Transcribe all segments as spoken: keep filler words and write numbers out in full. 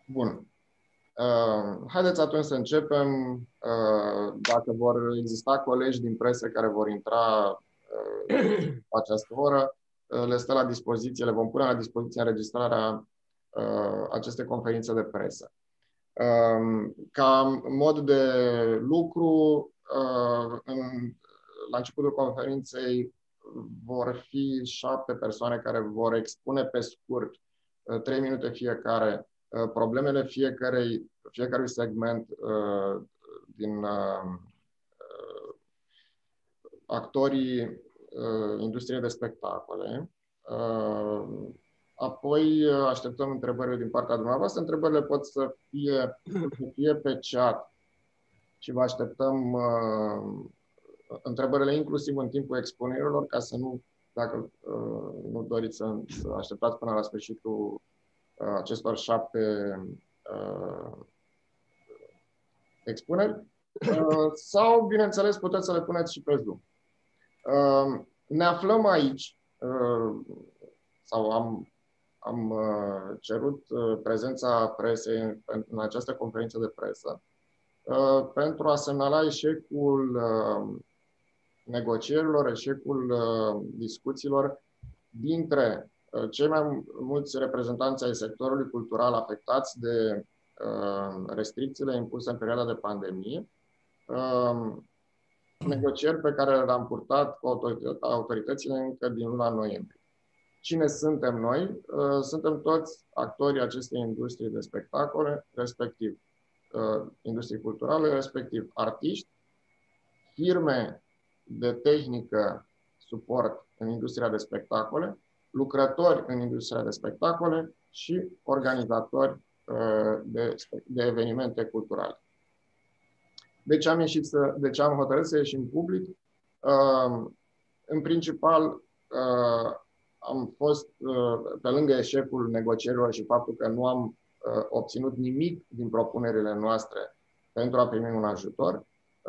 Bun. Uh, haideți atunci să începem. Uh, dacă vor exista colegi din presă care vor intra uh, la această oră, uh, le stă la dispoziție, le vom pune la dispoziție înregistrarea uh, acestei conferințe de presă. Uh, ca mod de lucru, uh, în, la începutul conferinței vor fi șapte persoane care vor expune pe scurt, uh, trei minute fiecare, problemele fiecarei, fiecărui segment uh, din uh, actorii uh, industriei de spectacole. Uh, apoi așteptăm întrebările din partea dumneavoastră. Întrebările pot să fie, să fie pe chat și vă așteptăm uh, întrebările inclusiv în timpul expunerilor, ca să nu, dacă uh, nu doriți să, să așteptați până la sfârșitul acestor șapte uh, expuneri, uh, sau, bineînțeles, puteți să le puneți și pe Zoom. Uh, ne aflăm aici, uh, sau am, am uh, cerut uh, prezența presei în, în această conferință de presă, uh, pentru a semnala eșecul uh, negocierilor, eșecul uh, discuțiilor dintre cei mai mulți reprezentanți ai sectorului cultural afectați de uh, restricțiile impuse în perioada de pandemie, uh, negocieri pe care le-am purtat cu autoritățile încă din luna noiembrie. Cine suntem noi? Uh, suntem toți actorii acestei industrii de spectacole, respectiv uh, industrie culturale, respectiv artiști, firme de tehnică suport în industria de spectacole, lucrători în industria de spectacole și organizatori de, de evenimente culturale. De ce am ieșit să, de ce am hotărât să ieșim public? În principal, am fost, pe lângă eșecul negocierilor și faptul că nu am obținut nimic din propunerile noastre pentru a primi un ajutor,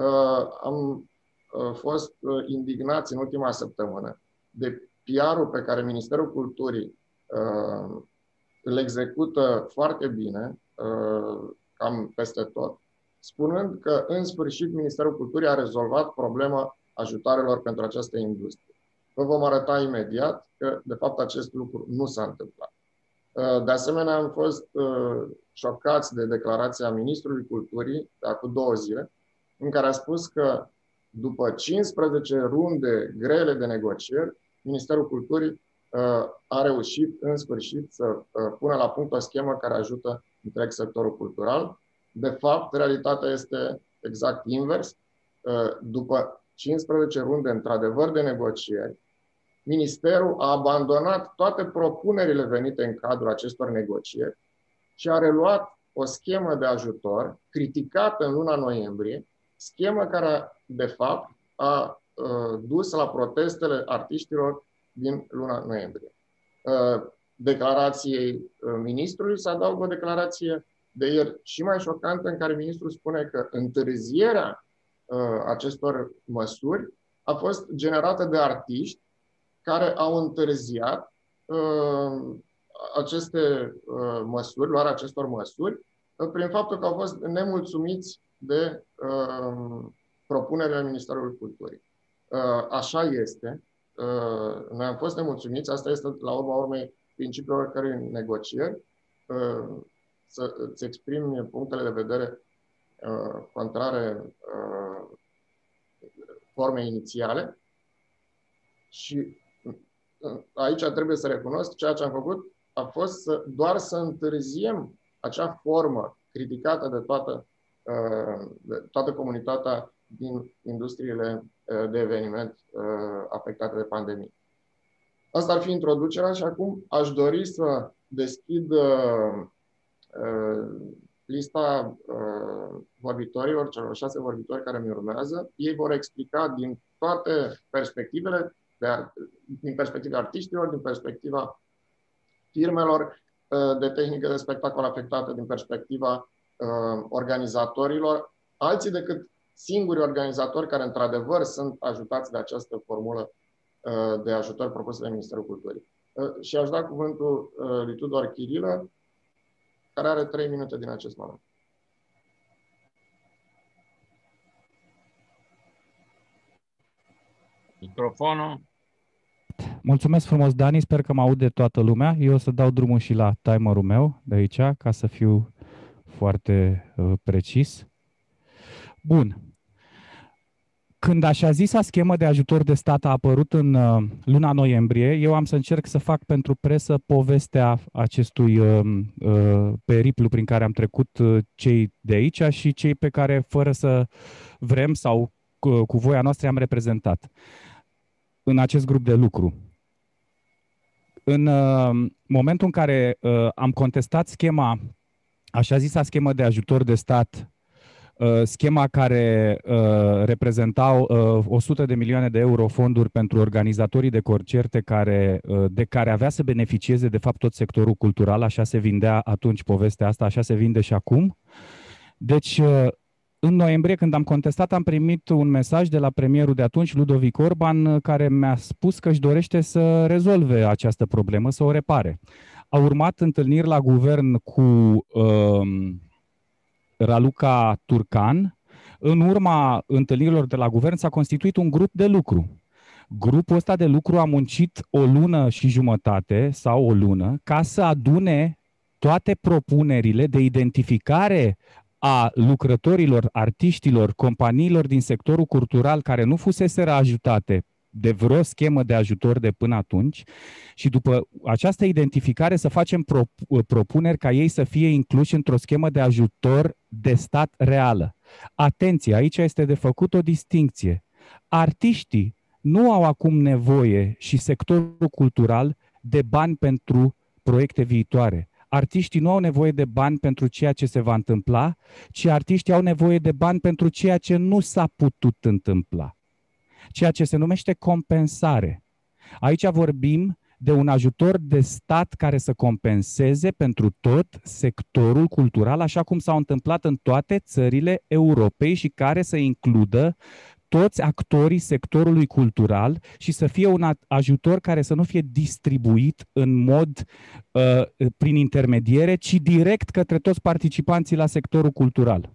am fost indignați în ultima săptămână de P R-ul pe care Ministerul Culturii uh, îl execută foarte bine, uh, cam peste tot, spunând că, în sfârșit, Ministerul Culturii a rezolvat problema ajutoarelor pentru această industrie. Vă vom arăta imediat că, de fapt, acest lucru nu s-a întâmplat. Uh, de asemenea, am fost uh, șocați de declarația Ministrului Culturii de acum două zile, în care a spus că, după cincisprezece runde grele de negocieri, Ministerul Culturii uh, a reușit în sfârșit să uh, pună la punct o schemă care ajută întreg sectorul cultural. De fapt, realitatea este exact invers. Uh, după cincisprezece runde, într-adevăr, de negocieri, Ministerul a abandonat toate propunerile venite în cadrul acestor negocieri și a reluat o schemă de ajutor criticată în luna noiembrie, schemă care, de fapt, a dus la protestele artiștilor din luna noiembrie. Declarației ministrului se adaugă o declarație de ieri și mai șocantă, în care ministrul spune că întârzierea acestor măsuri a fost generată de artiști care au întârziat aceste măsuri, luarea acestor măsuri, prin faptul că au fost nemulțumiți de propunerea Ministerului Culturii. Așa este. Noi am fost nemulțumiți, asta este la urma urmei principiul oricărei negocieri, să îți exprimi punctele de vedere contrare formei inițiale. Și aici trebuie să recunosc, ceea ce am făcut a fost să, doar să întârziem acea formă criticată de toată, de toată comunitatea din industriile de eveniment afectate de pandemie. Asta ar fi introducerea și acum aș dori să deschid lista vorbitorilor, celor șase vorbitori care mi urmează. Ei vor explica din toate perspectivele, de, din perspectiva artiștilor, din perspectiva firmelor de tehnică de spectacol afectate, din perspectiva organizatorilor, alții decât singuri organizatori care, într-adevăr, sunt ajutați de această formulă de ajutor propusă de Ministerul Culturii. Și aș da cuvântul lui Tudor Chirilă, care are trei minute din acest moment. Microfonul. Mulțumesc frumos, Dani, sper că mă aude toată lumea. Eu o să dau drumul și la timerul meu de aici, ca să fiu foarte uh, precis. Bun. Când așa zisa schemă de ajutor de stat a apărut în uh, luna noiembrie, eu am să încerc să fac pentru presă povestea acestui uh, uh, periplu prin care am trecut uh, cei de aici și cei pe care, fără să vrem sau cu, cu voia noastră, am reprezentat în acest grup de lucru. În uh, momentul în care uh, am contestat schema, așa zisa schemă de ajutor de stat, uh, schema care uh, reprezentau uh, o sută de milioane de euro fonduri pentru organizatorii de concerte care, uh, de care avea să beneficieze de fapt tot sectorul cultural, așa se vindea atunci povestea asta, așa se vinde și acum. Deci, uh, în noiembrie, când am contestat, am primit un mesaj de la premierul de atunci, Ludovic Orban, care mi-a spus că își dorește să rezolve această problemă, să o repare. Au urmat întâlniri la guvern cu uh, Raluca Turcan. În urma întâlnirilor de la guvern s-a constituit un grup de lucru. Grupul ăsta de lucru a muncit o lună și jumătate sau o lună ca să adune toate propunerile de identificare a lucrătorilor, artiștilor, companiilor din sectorul cultural care nu fuseseră ajutate de vreo schemă de ajutor de până atunci și după această identificare să facem pro, propuneri ca ei să fie incluși într-o schemă de ajutor de stat reală. Atenție, aici este de făcut o distincție. Artiștii nu au acum nevoie și sectorul cultural de bani pentru proiecte viitoare. Artiștii nu au nevoie de bani pentru ceea ce se va întâmpla, ci artiștii au nevoie de bani pentru ceea ce nu s-a putut întâmpla. Ceea ce se numește compensare. Aici vorbim de un ajutor de stat care să compenseze pentru tot sectorul cultural, așa cum s-au întâmplat în toate țările Europei și care să includă toți actorii sectorului cultural și să fie un ajutor care să nu fie distribuit în mod uh, prin intermediere, ci direct către toți participanții la sectorul cultural.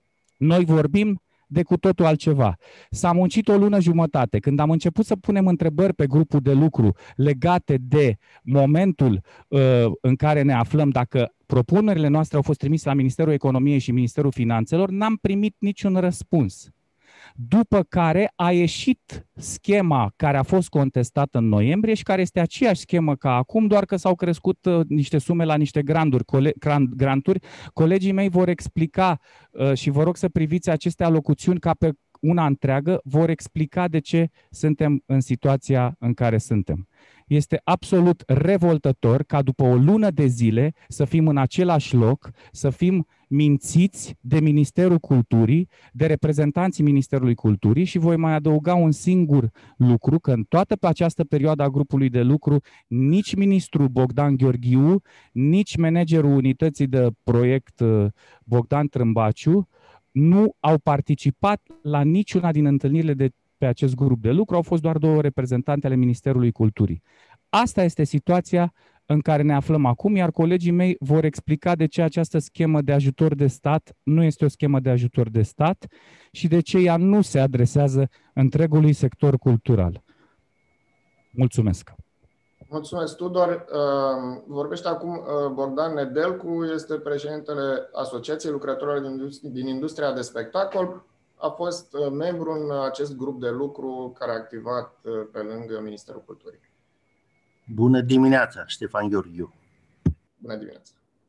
Noi vorbim de cu totul altceva. S-a muncit o lună jumătate. Când am început să punem întrebări pe grupul de lucru legate de momentul uh, în care ne aflăm, dacă propunerile noastre au fost trimise la Ministerul Economiei și Ministerul Finanțelor, n-am primit niciun răspuns. După care a ieșit schema care a fost contestată în noiembrie și care este aceeași schemă ca acum, doar că s-au crescut uh, niște sume la niște granturi. Cole granturi. Colegii mei vor explica uh, și vă rog să priviți aceste alocuțiuni ca pe una întreagă, vor explica de ce suntem în situația în care suntem. Este absolut revoltător ca după o lună de zile să fim în același loc, să fim mințiți de Ministerul Culturii, de reprezentanții Ministerului Culturii și voi mai adăuga un singur lucru, că în toată această perioadă a grupului de lucru nici ministrul Bogdan Gheorghiu, nici managerul unității de proiect Bogdan Trâmbaciu nu au participat la niciuna din întâlnirile de pe acest grup de lucru, au fost doar două reprezentante ale Ministerului Culturii. Asta este situația în care ne aflăm acum, iar colegii mei vor explica de ce această schemă de ajutor de stat nu este o schemă de ajutor de stat și de ce ea nu se adresează întregului sector cultural. Mulțumesc! Mulțumesc, Tudor. Vorbește acum Bogdan Nedelcu, este președintele Asociației Lucrătorilor din Industria de Spectacol. A fost membru în acest grup de lucru care a activat pe lângă Ministerul Culturii. Bună dimineața, Ștefan Gheorghiu. Bună dimineața.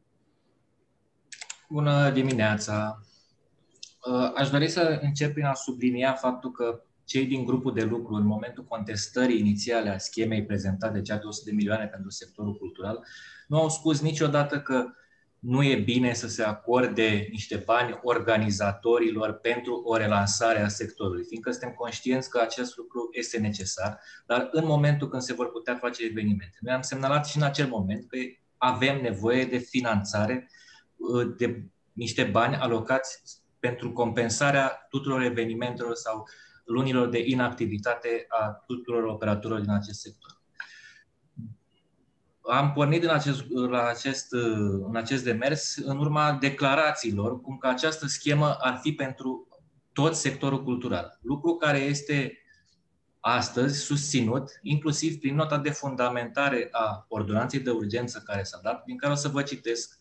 Bună dimineața. Aș dori să încep prin a sublinia faptul că cei din grupul de lucru, în momentul contestării inițiale a schemei prezentate, cea de o sută de milioane pentru sectorul cultural, nu au spus niciodată că nu e bine să se acorde niște bani organizatorilor pentru o relansare a sectorului, fiindcă suntem conștienți că acest lucru este necesar, dar în momentul când se vor putea face evenimente. Noi am semnalat și în acel moment că avem nevoie de finanțare, de niște bani alocați pentru compensarea tuturor evenimentelor sau lunilor de inactivitate a tuturor operatorilor din acest sector. am pornit în acest, la acest, în acest demers în urma declarațiilor cum că această schemă ar fi pentru tot sectorul cultural. Lucru care este astăzi susținut, inclusiv prin nota de fundamentare a ordonanței de urgență care s-a dat, din care o să vă citesc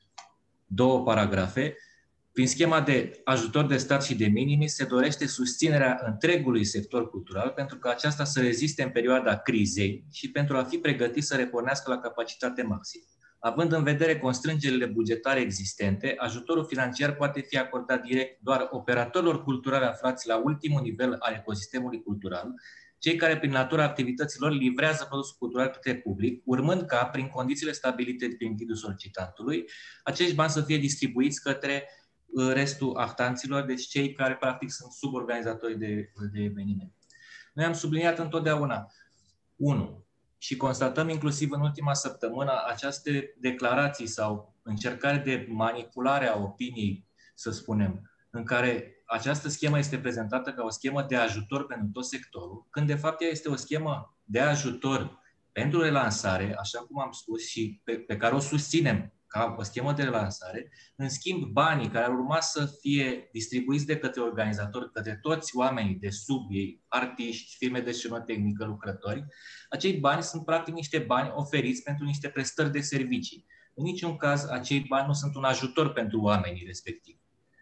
două paragrafe. Prin schema de ajutor de stat și de minimis se dorește susținerea întregului sector cultural pentru că aceasta să reziste în perioada crizei și pentru a fi pregătit să repornească la capacitate maximă. Având în vedere constrângerile bugetare existente, ajutorul financiar poate fi acordat direct doar operatorilor culturali aflați la ultimul nivel al ecosistemului cultural, cei care prin natura activităților livrează produsul cultural către public, urmând ca, prin condițiile stabilite prin ghidul solicitantului, acești bani să fie distribuiți către restul actanților, deci cei care practic sunt suborganizatorii de, de evenimente. Noi am subliniat întotdeauna, unu, și constatăm inclusiv în ultima săptămână aceste declarații sau încercare de manipulare a opiniei, să spunem, în care această schemă este prezentată ca o schemă de ajutor pentru tot sectorul, când de fapt ea este o schemă de ajutor pentru relansare, așa cum am spus, și pe, pe care o susținem ca o schemă de relansare. În schimb, banii care ar urma să fie distribuiți de către organizatori, către toți oamenii de sub ei, artiști, firme de scenotehnică, lucrători, acei bani sunt practic niște bani oferiți pentru niște prestări de servicii. În niciun caz, acei bani nu sunt un ajutor pentru oamenii respectivi.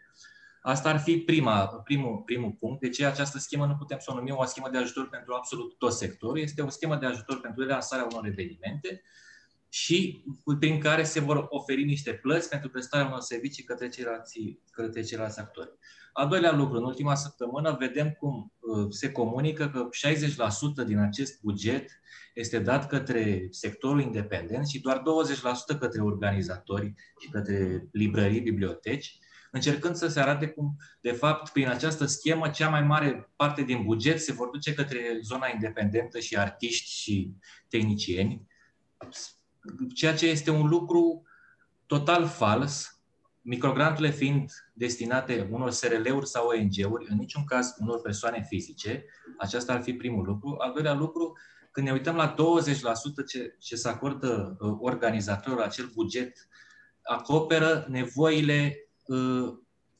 Asta ar fi prima, primul, primul punct. De ce această schemă nu putem să o numim o schemă de ajutor pentru absolut tot sectorul. Este o schemă de ajutor pentru relansarea unor evenimente și prin care se vor oferi niște plăți pentru prestarea unor servicii către ceilalți, către ceilalți actori. Al doilea lucru, în ultima săptămână vedem cum se comunică că șaizeci la sută din acest buget este dat către sectorul independent și doar douăzeci la sută către organizatori și către librării, biblioteci, încercând să se arate cum, de fapt, prin această schemă, cea mai mare parte din buget se vor duce către zona independentă și artiști și tehnicieni, ceea ce este un lucru total fals, microgranturile fiind destinate unor S R L-uri sau O N G-uri, în niciun caz unor persoane fizice. Aceasta ar fi primul lucru. Al doilea lucru, când ne uităm la douăzeci la sută ce, ce se acordă uh, organizatorilor, acel buget acoperă nevoile uh,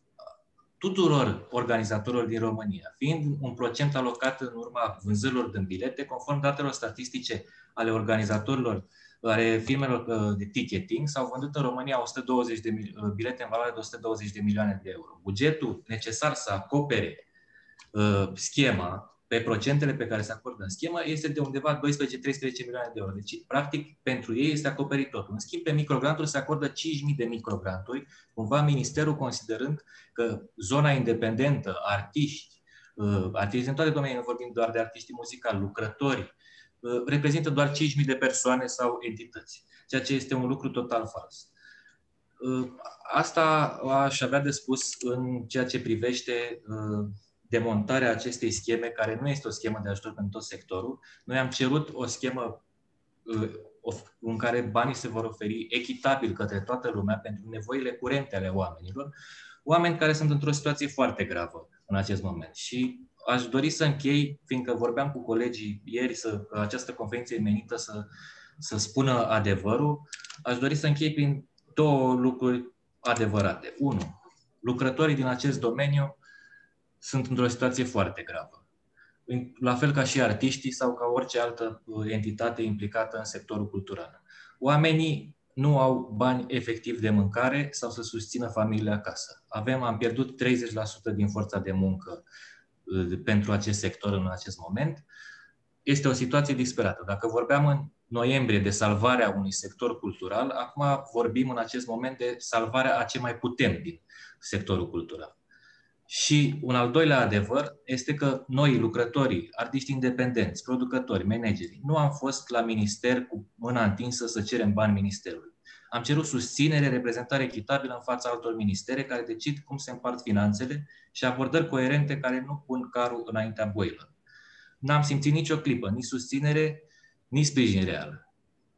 tuturor organizatorilor din România, fiind un procent alocat în urma vânzărilor de bilete, conform datelor statistice ale organizatorilor, ale firmelor de ticketing, s-au vândut în România o sută douăzeci de bilete în valoare de o sută douăzeci de milioane de euro. Bugetul necesar să acopere uh, schema, pe procentele pe care se acordă în schemă, este de undeva doisprezece treisprezece milioane de euro. Deci, practic, pentru ei este acoperit totul. În schimb, pe microgranturi se acordă cinci mii de microgranturi, cumva Ministerul considerând că zona independentă, artiști, uh, artiști în toate domeniile, nu vorbim doar de artiștii muzicali, lucrători, uh, reprezintă doar cinci mii de persoane sau entități, ceea ce este un lucru total fals. Uh, asta aș avea de spus în ceea ce privește uh, demontarea acestei scheme, care nu este o schemă de ajutor pentru tot sectorul. Noi am cerut o schemă uh, în care banii se vor oferi echitabil către toată lumea pentru nevoile curente ale oamenilor, oameni care sunt într-o situație foarte gravă în acest moment. Și aș dori să închei, fiindcă vorbeam cu colegii ieri să, că această conferință e menită să, să spună adevărul, aș dori să închei prin două lucruri adevărate. Unu, lucrătorii din acest domeniu sunt într-o situație foarte gravă. La fel ca și artiștii sau ca orice altă entitate implicată în sectorul cultural. Oamenii nu au bani efectiv de mâncare sau să susțină familiile acasă. Avem, am pierdut treizeci la sută din forța de muncă pentru acest sector în acest moment. Este o situație disperată. Dacă vorbeam în noiembrie de salvarea unui sector cultural, acum vorbim în acest moment de salvarea a ce mai putem din sectorul cultural. Și un al doilea adevăr este că noi, lucrătorii, artiști independenți, producători, manageri, nu am fost la minister cu mâna întinsă să cerem bani ministerului. Am cerut susținere, reprezentare echitabilă în fața altor ministere care decid cum se împart finanțele și abordări coerente care nu pun carul înaintea boilor. N-am simțit nicio clipă, nici susținere, nici sprijin real.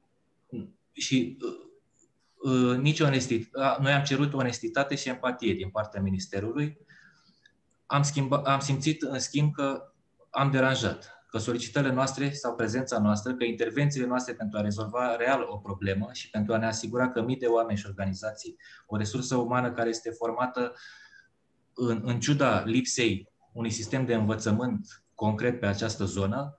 Și uh, uh, nici onestitate. Noi am cerut onestitate și empatie din partea ministerului. Am, schimba, am simțit, în schimb, că am deranjat. că solicitările noastre sau prezența noastră, că intervențiile noastre pentru a rezolva real o problemă și pentru a ne asigura că mii de oameni și organizații, o resursă umană care este formată în, în ciuda lipsei unui sistem de învățământ concret pe această zonă,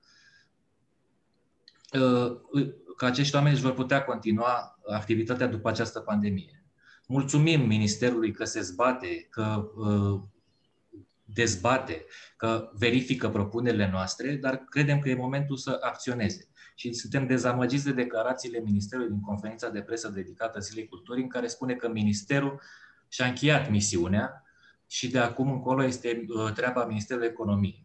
că acești oameni își vor putea continua activitatea după această pandemie. Mulțumim Ministerului că se zbate, că dezbate, că verifică propunerile noastre, dar credem că e momentul să acționeze. Și suntem dezamăgiți de declarațiile Ministerului din conferința de presă dedicată Zilei Culturii, în care spune că Ministerul și-a încheiat misiunea și de acum încolo este treaba Ministerului Economiei.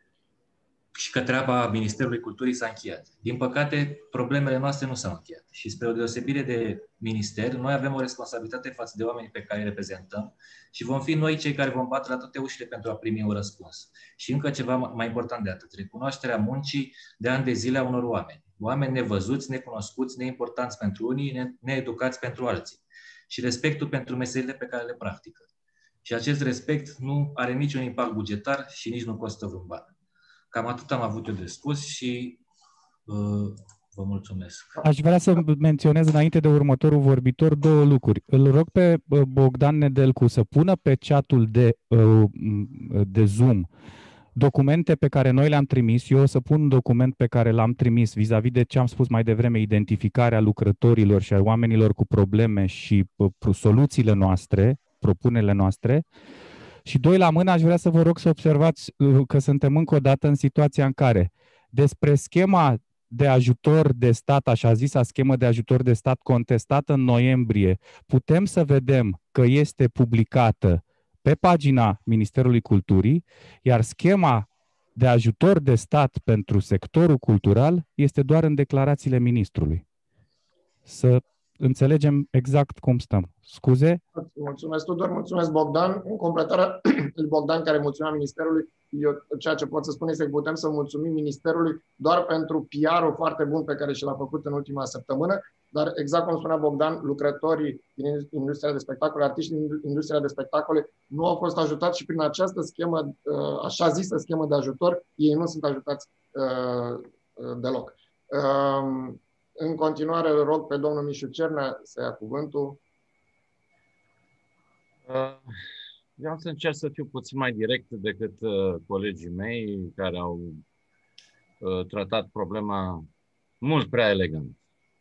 Și că treaba Ministerului Culturii s-a încheiat. Din păcate, problemele noastre nu s-au încheiat. Și spre o deosebire de minister, noi avem o responsabilitate față de oamenii pe care îi reprezentăm și vom fi noi cei care vom bate la toate ușile pentru a primi un răspuns. Și încă ceva mai important de atât, recunoașterea muncii de ani de zile a unor oameni. Oameni nevăzuți, necunoscuți, neimportanți pentru unii, needucați pentru alții. Și respectul pentru meserile pe care le practică. Și acest respect nu are niciun impact bugetar și nici nu costă vreun ban. Cam atât am avut eu de spus și uh, vă mulțumesc. Aș vrea să menționez înainte de următorul vorbitor două lucruri. Îl rog pe Bogdan Nedelcu să pună pe chatul de, de Zoom documente pe care noi le-am trimis. Eu o să pun un document pe care l-am trimis vis-a-vis de ce am spus mai devreme, identificarea lucrătorilor și a oamenilor cu probleme și soluțiile noastre, propunerile noastre. Și doi la mână, aș vrea să vă rog să observați că suntem încă o dată în situația în care despre schema de ajutor de stat, așa zisa schemă de ajutor de stat contestată în noiembrie, putem să vedem că este publicată pe pagina Ministerului Culturii, iar schema de ajutor de stat pentru sectorul cultural este doar în declarațiile ministrului. Să înțelegem exact cum stăm. Scuze? Mulțumesc, Tudor, mulțumesc, Bogdan. În completarea lui Bogdan, care mulțumea Ministerului, eu ceea ce pot să spun este că putem să mulțumim Ministerului doar pentru P R-ul foarte bun pe care și l-a făcut în ultima săptămână, dar exact cum spunea Bogdan, lucrătorii din industria de spectacole, artiștii din industria de spectacole nu au fost ajutați și prin această schemă, așa zisă schemă de ajutor, ei nu sunt ajutați deloc. În continuare, îl rog pe domnul Mișu Cernea să ia cuvântul. Vreau să încerc să fiu puțin mai direct decât colegii mei care au tratat problema mult prea elegant.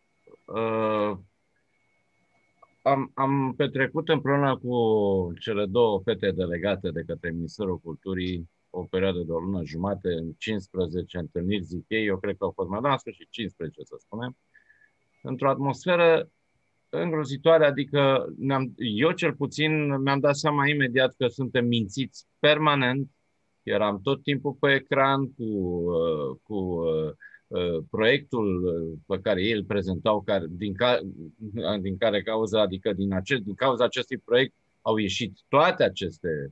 Am, am petrecut împreună cu cele două fete delegate de către Ministerul Culturii o perioadă de o lună jumate, în cincisprezece întâlniri, zic ei, eu cred că au fost mai la sfârșit cincisprezece, să spunem, într-o atmosferă îngrozitoare, adică eu cel puțin mi-am dat seama imediat că suntem mințiți permanent, eram tot timpul pe ecran cu, cu proiectul pe care ei îl prezentau, care, din, ca, din care cauza, adică din, acest, din cauza acestui proiect au ieșit toate aceste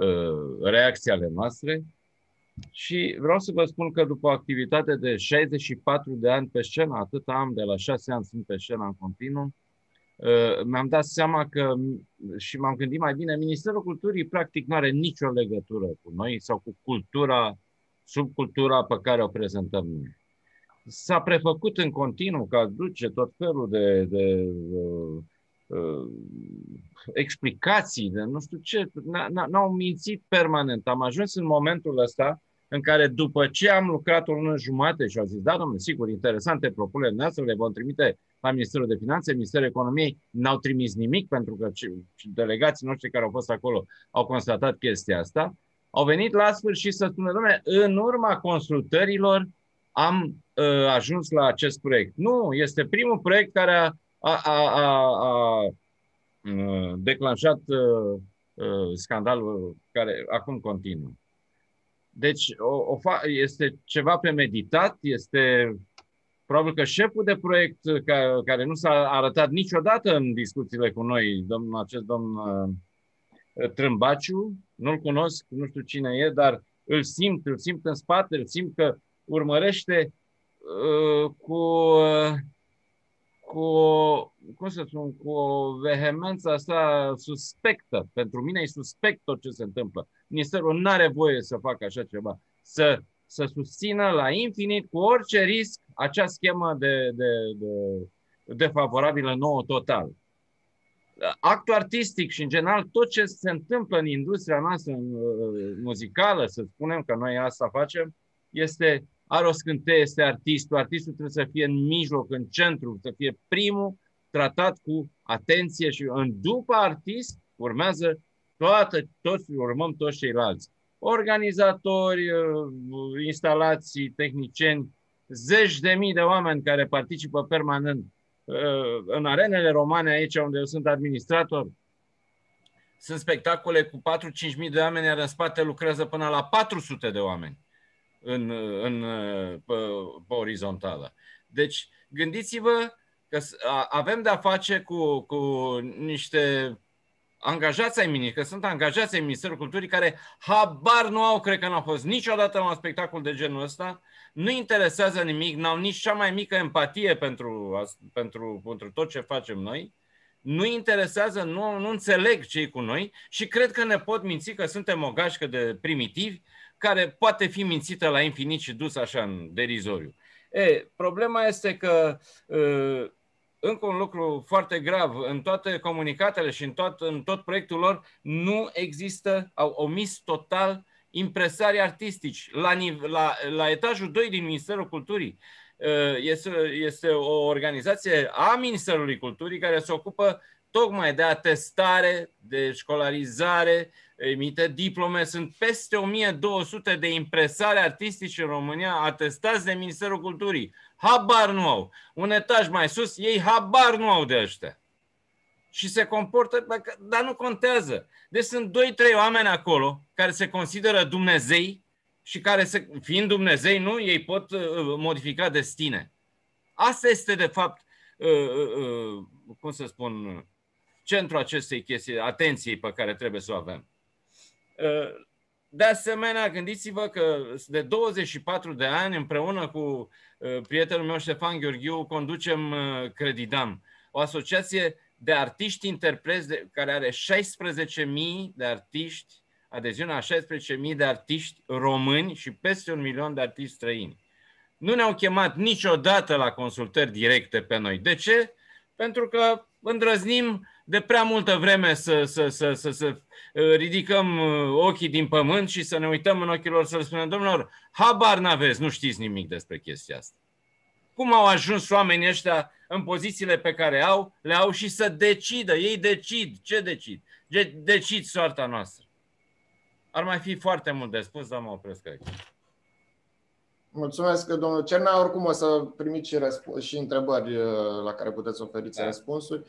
reacții ale noastre și vreau să vă spun că după o activitate de șaizeci și patru de ani pe scenă, atât am, de la șase ani sunt pe scenă în continuu, mi-am dat seama că și m-am gândit mai bine, Ministerul Culturii practic nu are nicio legătură cu noi sau cu cultura, subcultura pe care o prezentăm noi. S-a prefăcut în continuu că aduce tot felul de, de uh, uh, explicații, de nu știu ce, n-au mințit permanent. Am ajuns în momentul ăsta în care după ce am lucrat o lună jumate și au zis, da, domnule, sigur, interesante propuneri noastre, le vom trimite la Ministerul de Finanțe, Ministerul Economiei, n-au trimis nimic pentru că delegații noștri care au fost acolo au constatat chestia asta, au venit la sfârșit să spună, domnule, în urma consultărilor am uh, ajuns la acest proiect. Nu, este primul proiect care a, a, a, a, a declanșat uh, uh, scandalul care acum continuă. Deci o, o fa- este ceva premeditat, este probabil că șeful de proiect ca, care nu s-a arătat niciodată în discuțiile cu noi, domnul, acest domn uh, Trâmbaciu, nu-l cunosc, nu știu cine e, dar îl simt, îl simt în spate, îl simt că urmărește uh, cu, uh, cu, cum să spun, cu o vehemență asta suspectă. Pentru mine e suspect tot ce se întâmplă. Ministerul nu are voie să facă așa ceva. Să să susțină la infinit, cu orice risc, acea schemă de, de, de, defavorabilă nouă total. Actul artistic și, în general, tot ce se întâmplă în industria noastră muzicală, să spunem că noi asta facem, este, are o scânteie, este artistul. Artistul trebuie să fie în mijloc, în centru, să fie primul tratat cu atenție și în după artist urmează toată, toți, urmăm toți ceilalți. Organizatori, instalații, tehnicieni, zeci de mii de oameni care participă permanent în arenele romane, aici unde eu sunt administrator. Sunt spectacole cu patru-cinci mii de oameni, iar în spate lucrează până la patru sute de oameni în, în, pe, pe orizontală. Deci, gândiți-vă că avem de-a face cu, cu niște angajați ai mini, că sunt angajați ai Ministerul Culturii care habar nu au, cred că n-au fost niciodată la un spectacol de genul ăsta, nu interesează nimic, n-au nici cea mai mică empatie pentru, pentru, pentru tot ce facem noi, nu interesează, nu, nu înțeleg ce-i cu noi și cred că ne pot minți că suntem o gașcă de primitivi care poate fi mințită la infinit și dus așa în derizoriu. E, problema este că uh, încă un lucru foarte grav, în toate comunicatele și în tot, în tot proiectul lor nu există, au omis total impresarii artistici. La, la, la etajul doi din Ministerul Culturii este, este o organizație a Ministerului Culturii care se ocupă tocmai de atestare, de școlarizare, emite diplome. Sunt peste o mie două sute de impresari artistici în România atestați de Ministerul Culturii. Habar nu au. Un etaj mai sus, ei habar nu au de ăștia. Și se comportă, dar nu contează. Deci sunt doi trei oameni acolo care se consideră Dumnezei și care, se, fiind Dumnezei, nu, ei pot uh, modifica destine. Asta este, de fapt, uh, uh, cum să spun, centrul acestei chestii, atenției pe care trebuie să o avem. Uh, de asemenea, gândiți-vă că de douăzeci și patru de ani, împreună cu uh, prietenul meu Ștefan Gheorghiu, conducem uh, Credidam, o asociație de artiști interpreți de, care are șaisprezece mii de artiști, adeziunea a șaisprezece mii de artiști români și peste un milion de artiști străini. Nu ne-au chemat niciodată la consultări directe pe noi. De ce? Pentru că îndrăznim de prea multă vreme să, să, să, să, să ridicăm ochii din pământ și să ne uităm în ochii lor să le spunem, domnilor, habar n-aveți, nu știți nimic despre chestia asta. Cum au ajuns oamenii ăștia în pozițiile pe care au, le au și să decidă. Ei decid. Ce decid? Decid soarta noastră. Ar mai fi foarte mult de spus, dar mă opresc aici. Mulțumesc, domnul Cernea. Oricum o să primiți și, și întrebări la care puteți oferiți da. răspunsuri.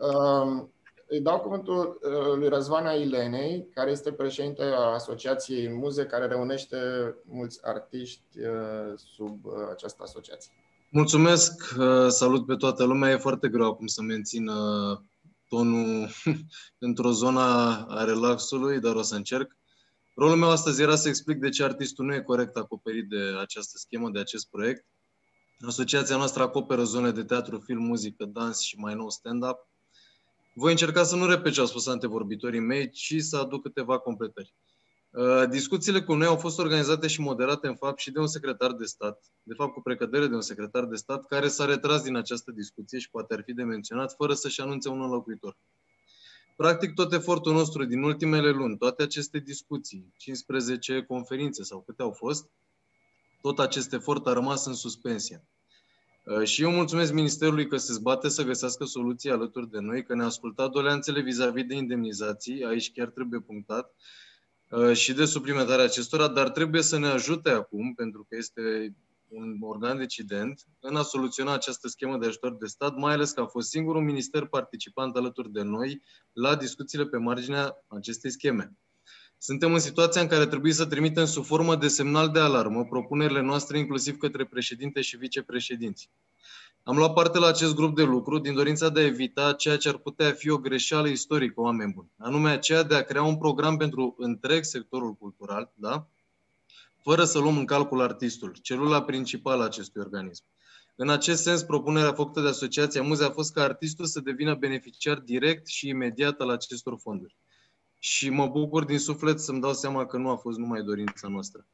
Îi dau cuvântul lui Răzvana Ilenei, care este președinte a Asociației Muze, care reunește mulți artiști sub această asociație. Mulțumesc, salut pe toată lumea. E foarte greu acum să mențin tonul într-o zonă a relaxului, dar o să încerc. Rolul meu astăzi era să explic de ce artistul nu e corect acoperit de această schemă, de acest proiect. Asociația noastră acoperă zone de teatru, film, muzică, dans și mai nou stand-up. Voi încerca să nu repet ce au spus antevorbitorii mei, ci să aduc câteva completări. Discuțiile cu noi au fost organizate și moderate în fapt și de un secretar de stat, de fapt cu precădere de un secretar de stat, care s-a retras din această discuție și poate ar fi de menționat, fără să-și anunțe un înlocuitor. Practic tot efortul nostru din ultimele luni, toate aceste discuții, cincisprezece conferințe sau câte au fost, tot acest efort a rămas în suspensie. Și eu mulțumesc Ministerului că se zbate să găsească soluții alături de noi, că ne-a ascultat doleanțele vis-a-vis de indemnizații, aici chiar trebuie punctat, și de suplimentarea acestora, dar trebuie să ne ajute acum, pentru că este un organ decident, în a soluționa această schemă de ajutor de stat, mai ales că a fost singurul minister participant alături de noi la discuțiile pe marginea acestei scheme. Suntem în situația în care trebuie să trimitem sub formă de semnal de alarmă propunerile noastre, inclusiv către președinte și vicepreședinți. Am luat parte la acest grup de lucru din dorința de a evita ceea ce ar putea fi o greșeală istorică, oameni buni, anume aceea de a crea un program pentru întreg sectorul cultural, da? Fără să luăm în calcul artistul, celula principală a acestui organism. În acest sens, propunerea făcută de Asociația Muze a fost ca artistul să devină beneficiar direct și imediat al acestor fonduri. Și mă bucur din suflet să-mi dau seama că nu a fost numai dorința noastră.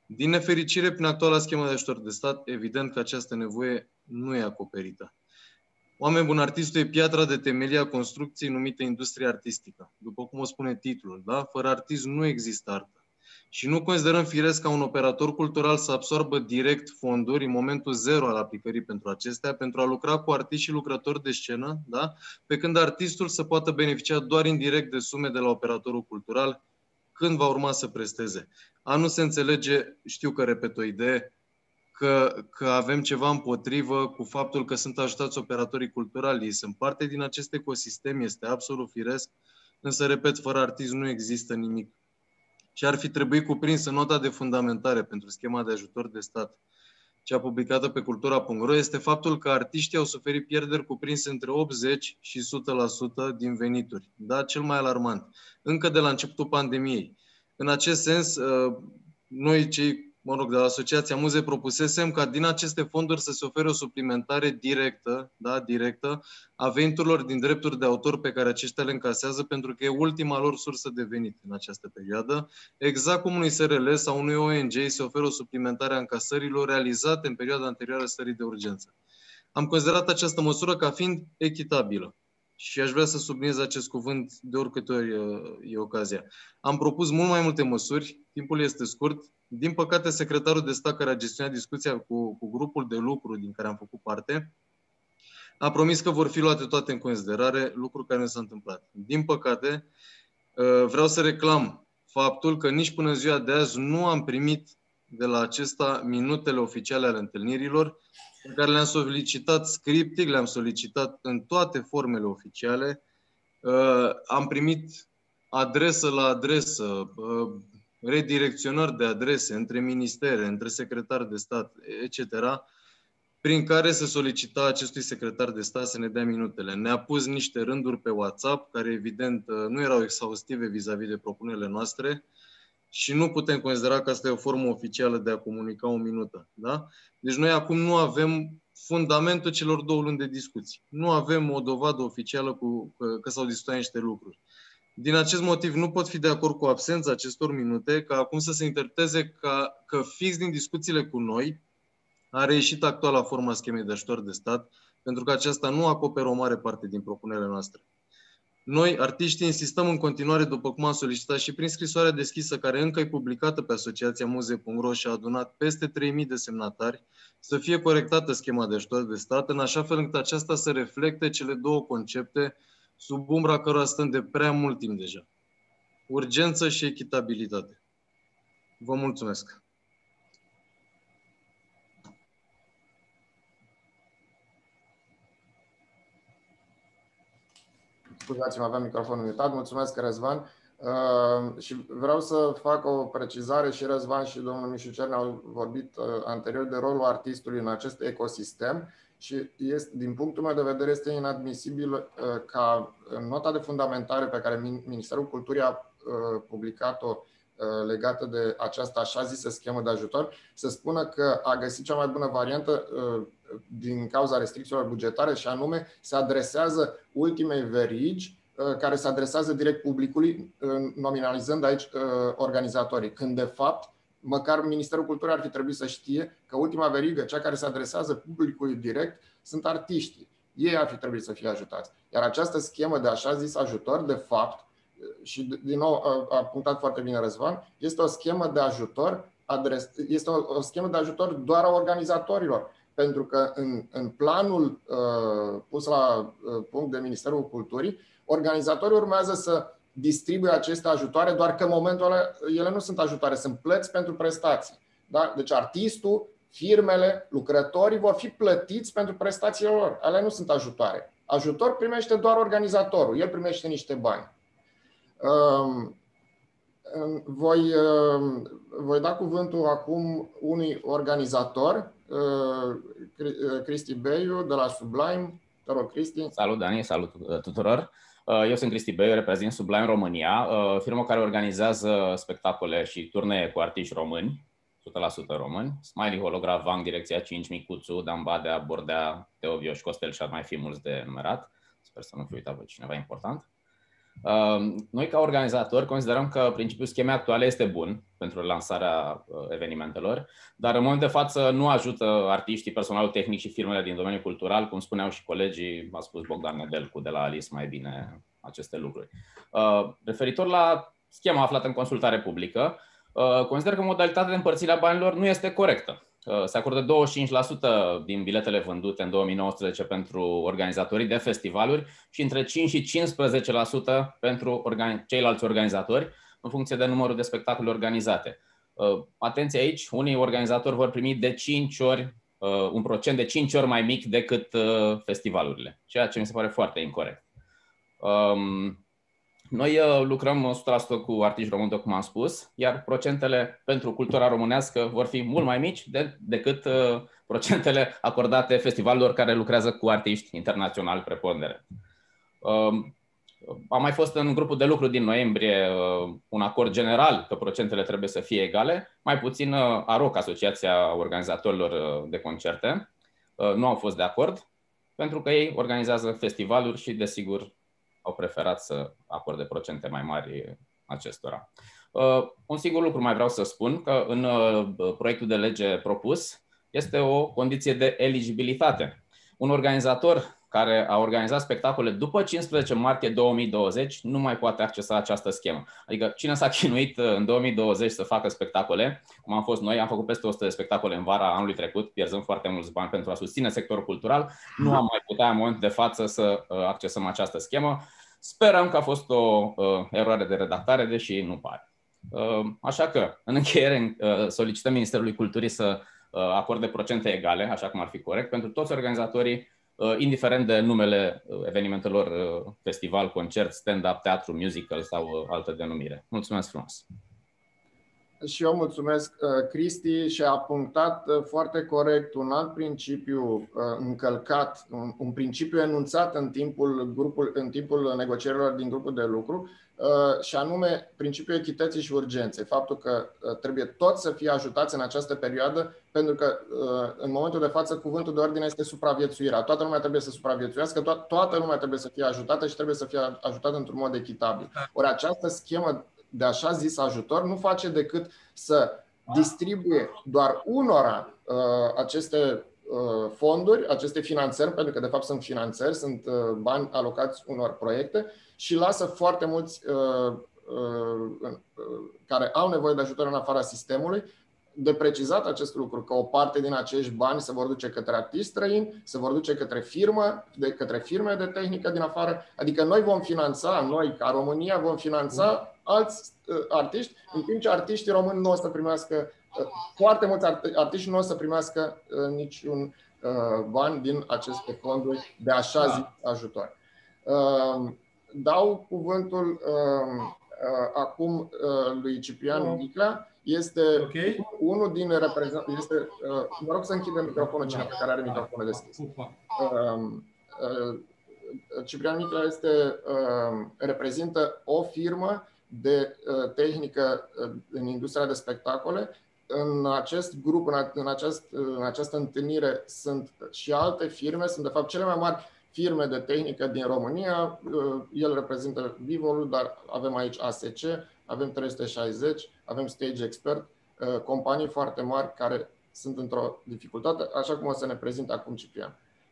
Din nefericire, prin actuala schemă de ajutor de stat, evident că această nevoie nu e acoperită. Oameni buni, artistul e piatra de temelie a construcției numită industrie artistică. După cum o spune titlul, da? Fără artist nu există artă. Și nu considerăm firesc ca un operator cultural să absorbă direct fonduri în momentul zero al aplicării pentru acestea, pentru a lucra cu artiști și lucrători de scenă, da? Pe când artistul să poată beneficia doar indirect de sume de la operatorul cultural când va urma să presteze. A nu se înțelege, știu că repet o idee, Că, că avem ceva împotrivă cu faptul că sunt ajutați operatorii culturali. Ei sunt parte din acest ecosistem, este absolut firesc, însă, repet, fără artist nu există nimic. Ce ar fi trebuit cuprins în nota de fundamentare pentru schema de ajutor de stat, cea publicată pe cultura punct ro, este faptul că artiștii au suferit pierderi cuprinse între optzeci și o sută la sută din venituri. Da? Cel mai alarmant. Încă de la începutul pandemiei. În acest sens, noi cei mă rog, de la Asociația Muze propusesem ca din aceste fonduri să se ofere o suplimentare directă, da, directă a veniturilor din drepturi de autor pe care aceștia le încasează, pentru că e ultima lor sursă de venit în această perioadă, exact cum unui S R L sau unui O N G se oferă o suplimentare a încasărilor realizate în perioada anterioară stării de urgență. Am considerat această măsură ca fiind echitabilă. Și aș vrea să subliniez acest cuvânt de oricâte ori e ocazia. Am propus mult mai multe măsuri, timpul este scurt. Din păcate, secretarul de stat care a gestionat discuția cu, cu grupul de lucru din care am făcut parte a promis că vor fi luate toate în considerare, lucru care nu s-a întâmplat. Din păcate, vreau să reclam faptul că nici până ziua de azi nu am primit de la acesta minutele oficiale ale întâlnirilor, în care le-am solicitat scriptic, le-am solicitat în toate formele oficiale. Uh, am primit adresă la adresă, uh, redirecționări de adrese între ministere, între secretari de stat, et cetera, prin care se solicita acestui secretar de stat să ne dea minutele. Ne-a pus niște rânduri pe WhatsApp, care evident uh, nu erau exhaustive vis-a-vis de propunerile noastre, și nu putem considera că asta e o formă oficială de a comunica o minută. Da? Deci noi acum nu avem fundamentul celor două luni de discuții. Nu avem o dovadă oficială cu, că, că s-au discutat niște lucruri. Din acest motiv nu pot fi de acord cu absența acestor minute, ca acum să se interpreteze ca, că fix din discuțiile cu noi a reieșit actuala forma schemei de ajutor de stat, pentru că aceasta nu acoperă o mare parte din propunerile noastre. Noi, artiștii, insistăm în continuare, după cum am solicitat și prin scrisoarea deschisă, care încă e publicată pe asociația muze punct ro și a adunat peste trei mii de semnatari, să fie corectată schema de ajutor de stat, în așa fel încât aceasta să reflecte cele două concepte sub umbra cărora stăm de prea mult timp deja. Urgență și echitabilitate. Vă mulțumesc! Scuzați-mă, aveam microfonul mutat. Mulțumesc, Răzvan. Uh, și vreau să fac o precizare, și Răzvan și domnul Mișu Cernea au vorbit uh, anterior de rolul artistului în acest ecosistem și este, din punctul meu de vedere este inadmisibil uh, ca în nota de fundamentare pe care Ministerul Culturii a uh, publicat-o uh, legată de această așa zisă schemă de ajutor, să spună că a găsit cea mai bună variantă uh, din cauza restricțiilor bugetare și anume se adresează ultimei verigi care se adresează direct publicului, nominalizând aici organizatorii, când de fapt măcar Ministerul Culturii ar fi trebuit să știe că ultima verigă, cea care se adresează publicului direct, sunt artiștii. Ei ar fi trebuit să fie ajutați. Iar această schemă de așa zis ajutor, de fapt, și din nou a punctat foarte bine Răzvan, este o schemă de ajutor, adres, este o, o schemă de ajutor doar a organizatorilor. Pentru că în, în planul uh, pus la uh, punct de Ministerul Culturii, organizatorii urmează să distribuie aceste ajutoare, doar că în momentul ăla ele nu sunt ajutoare, sunt plăți pentru prestații. Da? Deci artistul, firmele, lucrătorii vor fi plătiți pentru prestațiile lor. Alea nu sunt ajutoare. Ajutor primește doar organizatorul, el primește niște bani. Uh, voi, uh, voi da cuvântul acum unui organizator, Cristi Beiu, de la Sublime. Te rog, Cristi. Salut, Dani, salut tuturor. Eu sunt Cristi Beiu, reprezint Sublime România, firmă care organizează spectacole și turnee cu artiști români, o sută la sută români. Smiley, Holograf, Vang, Direcția cinci, Micuțu, Dan Badea, Bordea, Teo Vioș, Costel și ar mai fi mulți de numerat. Sper să nu fi uitat pe cineva important. Noi, ca organizatori, considerăm că principiul schemei actuale este bun pentru lansarea evenimentelor, dar în momentul de față nu ajută artiștii, personalul tehnic și firmele din domeniul cultural, cum spuneau și colegii, a spus Bogdan Nedelcu de la Alice mai bine aceste lucruri. Referitor la schema aflată în consultare publică, consider că modalitatea de împărțire a banilor nu este corectă. Se acordă douăzeci și cinci la sută din biletele vândute în două mii nouăsprezece pentru organizatorii de festivaluri și între cinci și cincisprezece la sută pentru organi- ceilalți organizatori, în funcție de numărul de spectacole organizate. Atenție aici, unii organizatori vor primi de cinci ori, un procent de cinci ori mai mic decât festivalurile, ceea ce mi se pare foarte incorect. Noi lucrăm o sută la sută cu artiști români, cum am spus, iar procentele pentru cultura românească vor fi mult mai mici de, decât uh, procentele acordate festivalurilor care lucrează cu artiști internaționali preponderent. Uh, a mai fost în grupul de lucru din noiembrie uh, un acord general că procentele trebuie să fie egale, mai puțin uh, A R O C, Asociația Organizatorilor de Concerte, uh, nu au fost de acord, pentru că ei organizează festivaluri și, desigur, au preferat să acorde procente mai mari acestora. Uh, un singur lucru mai vreau să spun, că în uh, proiectul de lege propus este o condiție de eligibilitate. Un organizator care a organizat spectacole după cincisprezece martie două mii douăzeci nu mai poate accesa această schemă. Adică cine s-a chinuit în două mii douăzeci să facă spectacole, cum am fost noi, am făcut peste o sută de spectacole în vara anului trecut, pierzând foarte mulți bani pentru a susține sectorul cultural, nu am mai putea în momentul de față să uh, accesăm această schemă. Sperăm că a fost o uh, eroare de redactare, deși nu pare. Uh, așa că, în încheiere, uh, solicităm Ministerului Culturii să uh, acorde procente egale, așa cum ar fi corect, pentru toți organizatorii, uh, indiferent de numele evenimentelor, uh, festival, concert, stand-up, teatru, musical sau uh, altă denumire. Mulțumesc frumos! Și eu mulțumesc, Cristi, și a punctat foarte corect un alt principiu încălcat, un, un principiu enunțat în timpul, grupul, în timpul negocierilor din grupul de lucru, și anume principiul echității și urgenței. Faptul că trebuie toți să fie ajutați în această perioadă, pentru că în momentul de față cuvântul de ordine este supraviețuirea. Toată lumea trebuie să supraviețuiască, to- toată lumea trebuie să fie ajutată și trebuie să fie ajutată într-un mod echitabil. Ori această schemă de așa zis ajutor nu face decât să distribuie doar unora uh, aceste uh, fonduri, aceste finanțări, pentru că de fapt sunt finanțări, sunt uh, bani alocați unor proiecte și lasă foarte mulți uh, uh, care au nevoie de ajutor în afara sistemului. De precizat acest lucru, că o parte din acești bani se vor duce către artiști străini, se vor duce către firmă, de către firme de tehnică din afară, adică noi vom finanța, noi ca România vom finanța alți uh, artiști, în timp ce artiștii români nu o să primească, uh, foarte mulți artiști nu o să primească uh, niciun uh, bani din aceste fonduri de așa zis ajutor. Uh, dau cuvântul uh, uh, acum uh, lui Ciprian Miclea. Este okay. unul din reprezentanți. Este, uh, mă rog să închidem microfonul cineva care are microfonul deschis. Uh, uh, Ciprian Miclea este, uh, reprezintă o firmă de uh, tehnică uh, în industria de spectacole. În acest grup, în, a, în, aceast, în această întâlnire sunt și alte firme, sunt de fapt cele mai mari firme de tehnică din România. Uh, el reprezintă Vivolul, dar avem aici A S C, avem trei sute șaizeci, avem Stage Expert, uh, companii foarte mari care sunt într-o dificultate, așa cum o să ne prezint acum Ciprian.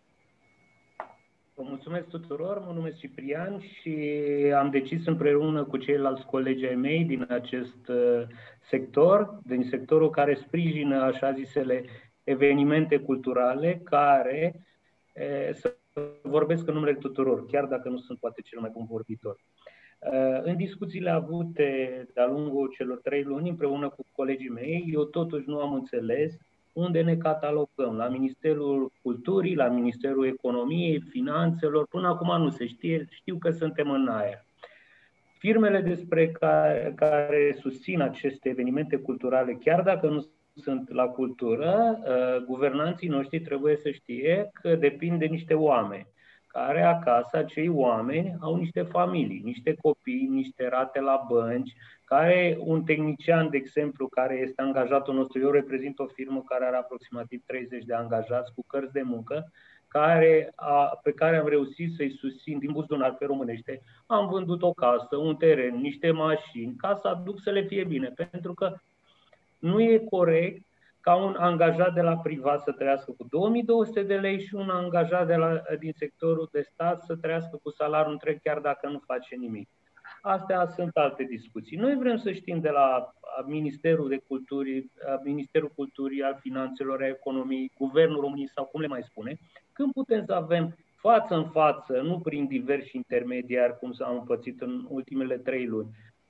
Vă mulțumesc tuturor, mă numesc Ciprian și am decis împreună cu ceilalți colegi ai mei din acest sector, din sectorul care sprijină așa zisele evenimente culturale, care să vorbesc în numele tuturor, chiar dacă nu sunt poate cel mai bun vorbitor. În discuțiile avute de-a lungul celor trei luni împreună cu colegii mei, eu totuși nu am înțeles unde ne catalogăm, la Ministerul Culturii, la Ministerul Economiei, Finanțelor, până acum nu se știe, știu că suntem în aer. Firmele despre care, care susțin aceste evenimente culturale, chiar dacă nu sunt la cultură, guvernanții noștri trebuie să știe că depind de niște oameni, care acasă, acei oameni au niște familii, niște copii, niște rate la bănci, care un tehnician, de exemplu, care este angajatul nostru, eu reprezint o firmă care are aproximativ treizeci de angajați cu cărți de muncă, care a, pe care am reușit să-i susțin din buzunar pe românește. Am vândut o casă, un teren, niște mașini, ca să aduc să le fie bine, pentru că nu e corect ca un angajat de la privat să trăiască cu două mii două sute de lei și un angajat de la, din sectorul de stat să trăiască cu salariul întreg, chiar dacă nu face nimic. Astea sunt alte discuții. Noi vrem să știm de la Ministerul de Culturii, Ministerul Culturii, al Finanțelor, al Economiei, Guvernul României sau cum le mai spune, când putem să avem față în față, nu prin diversi intermediari, cum s-au împățit în ultimele trei luni,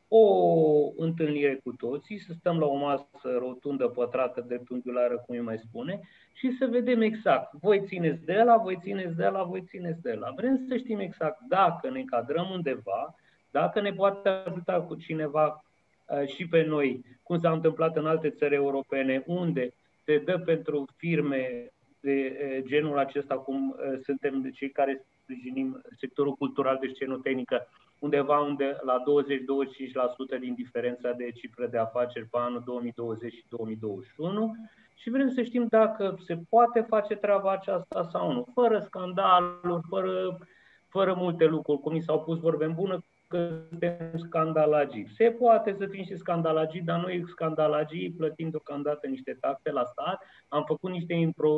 o întâlnire cu toții, să stăm la o masă rotundă, pătrată, dreptunghiulară, cum îi mai spune, și să vedem exact, voi țineți de ăla, voi țineți de ăla, voi țineți de ăla. Vrem să știm exact dacă ne încadrăm undeva, dacă ne poate ajuta cu cineva și pe noi, cum s-a întâmplat în alte țări europene, unde se dă pentru firme de genul acesta, cum suntem de cei care sprijinim sectorul cultural de scenotehnică, undeva unde la douăzeci la douăzeci și cinci la sută din diferența de cifre de afaceri pe anul două mii douăzeci și două mii douăzeci și unu, și vrem să știm dacă se poate face treaba aceasta sau nu, fără scandaluri, fără, fără multe lucruri, cum ni s-au pus vorbe în bună, că suntem scandalagii. Se poate să fim și scandalagii, dar noi scandalagii plătim deocamdată niște taxe la stat. Am făcut niște impro,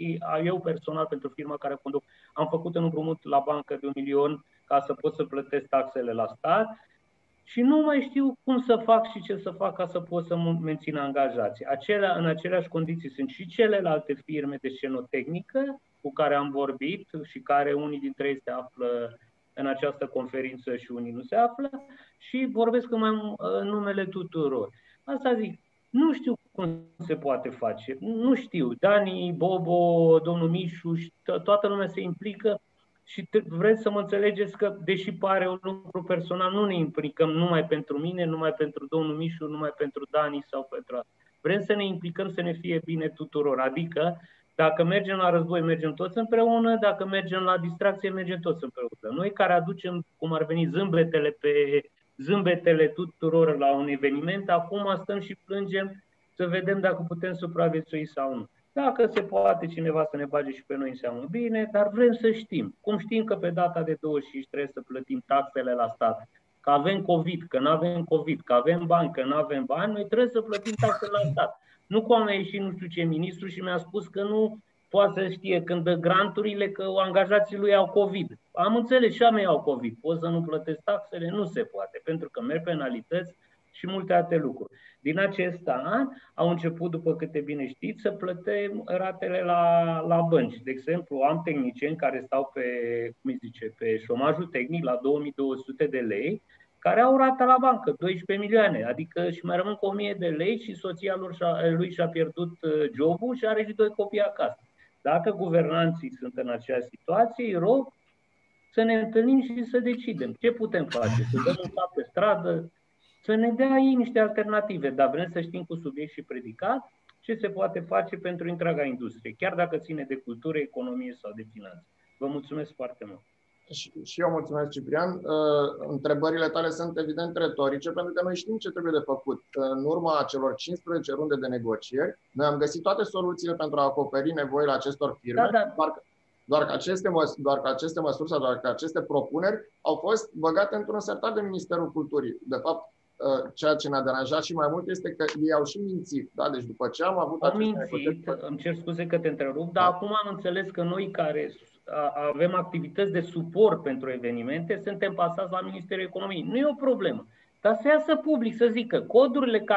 eu personal pentru firma care conduc, am făcut un împrumut la bancă de un milion ca să pot să plătesc taxele la stat și nu mai știu cum să fac și ce să fac ca să pot să mențin angajații. Acelea, în aceleași condiții sunt și celelalte firme de scenotehnică cu care am vorbit și care unii dintre ei se află în această conferință și unii nu se află, și vorbesc în mai în numele tuturor. Asta zic, nu știu cum se poate face, nu știu. Dani, Bobo, domnul Mișu, to- toată lumea se implică și vreți să mă înțelegeți că, deși pare un lucru personal, nu ne implicăm numai pentru mine, numai pentru domnul Mișu, numai pentru Dani sau pentru asta. Vrem să ne implicăm să ne fie bine tuturor, adică dacă mergem la război, mergem toți împreună, dacă mergem la distracție, mergem toți împreună. Noi care aducem, cum ar veni, zâmbetele, pe, zâmbetele tuturor la un eveniment, acum stăm și plângem să vedem dacă putem supraviețui sau nu. Dacă se poate cineva să ne bage și pe noi, înseamnă bine, dar vrem să știm. Cum știm că pe data de douăzeci și cinci trebuie să plătim taxele la stat, că avem COVID, că nu avem COVID, că avem bani, că nu avem bani, noi trebuie să plătim taxele la stat. Nu cum a ieșit nu știu ce ministru și mi-a spus că nu poate să știe când dă granturile că angajații lui au COVID. Am înțeles, și a mei au COVID. Pot să nu plătesc taxele? Nu se poate, pentru că merg penalități și multe alte lucruri. Din acest an au început, după câte bine știți, să plătim ratele la, la bănci. De exemplu, am tehnicieni care stau pe, cum îi zice, pe șomajul tehnic la două mii două sute de lei, care au rata la bancă, doisprezece milioane, adică și mai rămân cu o mie de lei și soția lui și-a pierdut jobul și are și doi copii acasă. Dacă guvernanții sunt în aceeași situație, îi rog să ne întâlnim și să decidem ce putem face, să dăm un cap pe stradă, să ne dea ei niște alternative, dar vrem să știm cu subiect și predicat ce se poate face pentru întreaga industrie, chiar dacă ține de cultură, economie sau de finanțe. Vă mulțumesc foarte mult! Și, și eu mulțumesc, Ciprian. Uh, întrebările tale sunt evident retorice, pentru că noi știm ce trebuie de făcut. În urma celor cincisprezece runde de negocieri, noi am găsit toate soluțiile pentru a acoperi nevoile acestor firme, da, da. Doar, că, doar, că aceste măs- doar că aceste măsuri sau doar că aceste propuneri au fost băgate într-un sertar de Ministerul Culturii. De fapt, uh, ceea ce ne-a deranjat și mai mult este că ei au și mințit. Da? Deci după ce am avut... Au mințit, îmi cer scuze că te întrerup, dar da. Acum am înțeles că noi care avem activități de suport pentru evenimente, suntem pasați la Ministerul Economiei. Nu e o problemă. Dar să iasă public, să zică codurile K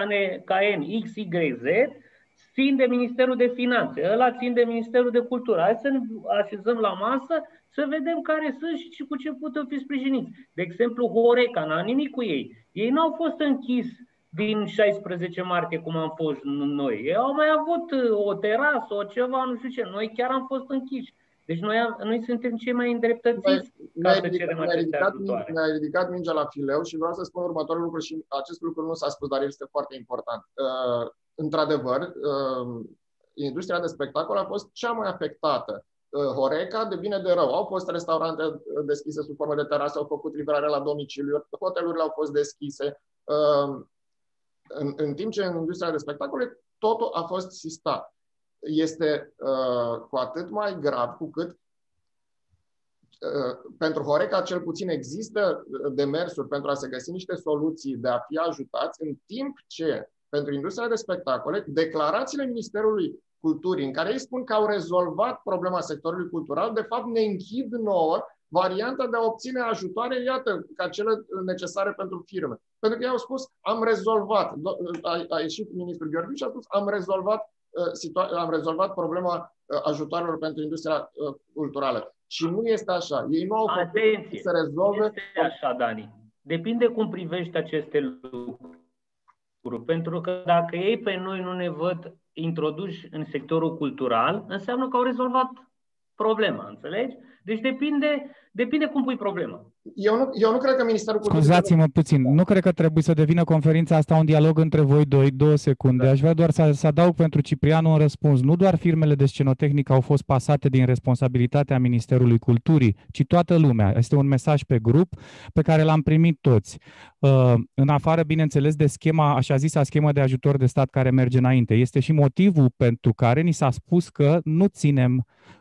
N X Y Z țin de Ministerul de Finanțe, ăla țin de Ministerul de Cultură. Hai să ne așezăm la masă să vedem care sunt și cu ce putem fi sprijiniți. De exemplu, Horeca, n-a nimic cu ei. Ei n-au fost închis din șaisprezece martie, cum am fost noi. Ei au mai avut o terasă, o ceva, nu știu ce. Noi chiar am fost închiși. Deci noi, am, noi suntem cei mai îndreptățiți ca să cerem aceste ajutoare. Mi-a ridicat mingea la fileu și vreau să spun următorul lucru și acest lucru nu s-a spus, dar este foarte important. Uh, într-adevăr, uh, industria de spectacol a fost cea mai afectată. Uh, Horeca, de bine de rău. Au fost restaurante deschise sub formă de terase, au făcut livrare la domiciliu, hotelurile au fost deschise. Uh, în, în timp ce în industria de spectacole totul a fost sistat. Este uh, cu atât mai grav cu cât pentru Horeca cel puțin există demersuri pentru a se găsi niște soluții de a fi ajutați, în timp ce pentru industria de spectacole, declarațiile Ministerului Culturii, în care ei spun că au rezolvat problema sectorului cultural, de fapt ne închid nouă varianta de a obține ajutoare, iată, ca cele necesare pentru firme. Pentru că ei au spus, am rezolvat, a, a ieșit ministrul Gheorghiu și a spus, am rezolvat, uh, am rezolvat problema uh, ajutoarelor pentru industria uh, culturală. Și nu este așa. Ei nu au făcut să rezolve. Este așa, Dani. Depinde cum privești aceste lucruri. Pentru că dacă ei pe noi nu ne văd introduși în sectorul cultural, înseamnă că au rezolvat problema, înțelegi? Deci depinde, depinde cum pui problema. Eu nu, eu nu cred că Ministerul Culturii... Scuzați-mă puțin, nu cred că trebuie să devină conferința asta un dialog între voi doi, două secunde. Da. Aș vrea doar să, să adaug pentru Ciprian un răspuns. Nu doar firmele de scenotehnică au fost pasate din responsabilitatea Ministerului Culturii, ci toată lumea. Este un mesaj pe grup pe care l-am primit toți. În afară, bineînțeles, de schema, așa zisa schemă de ajutor de stat care merge înainte. Este și motivul pentru care ni s-a spus că nu ținem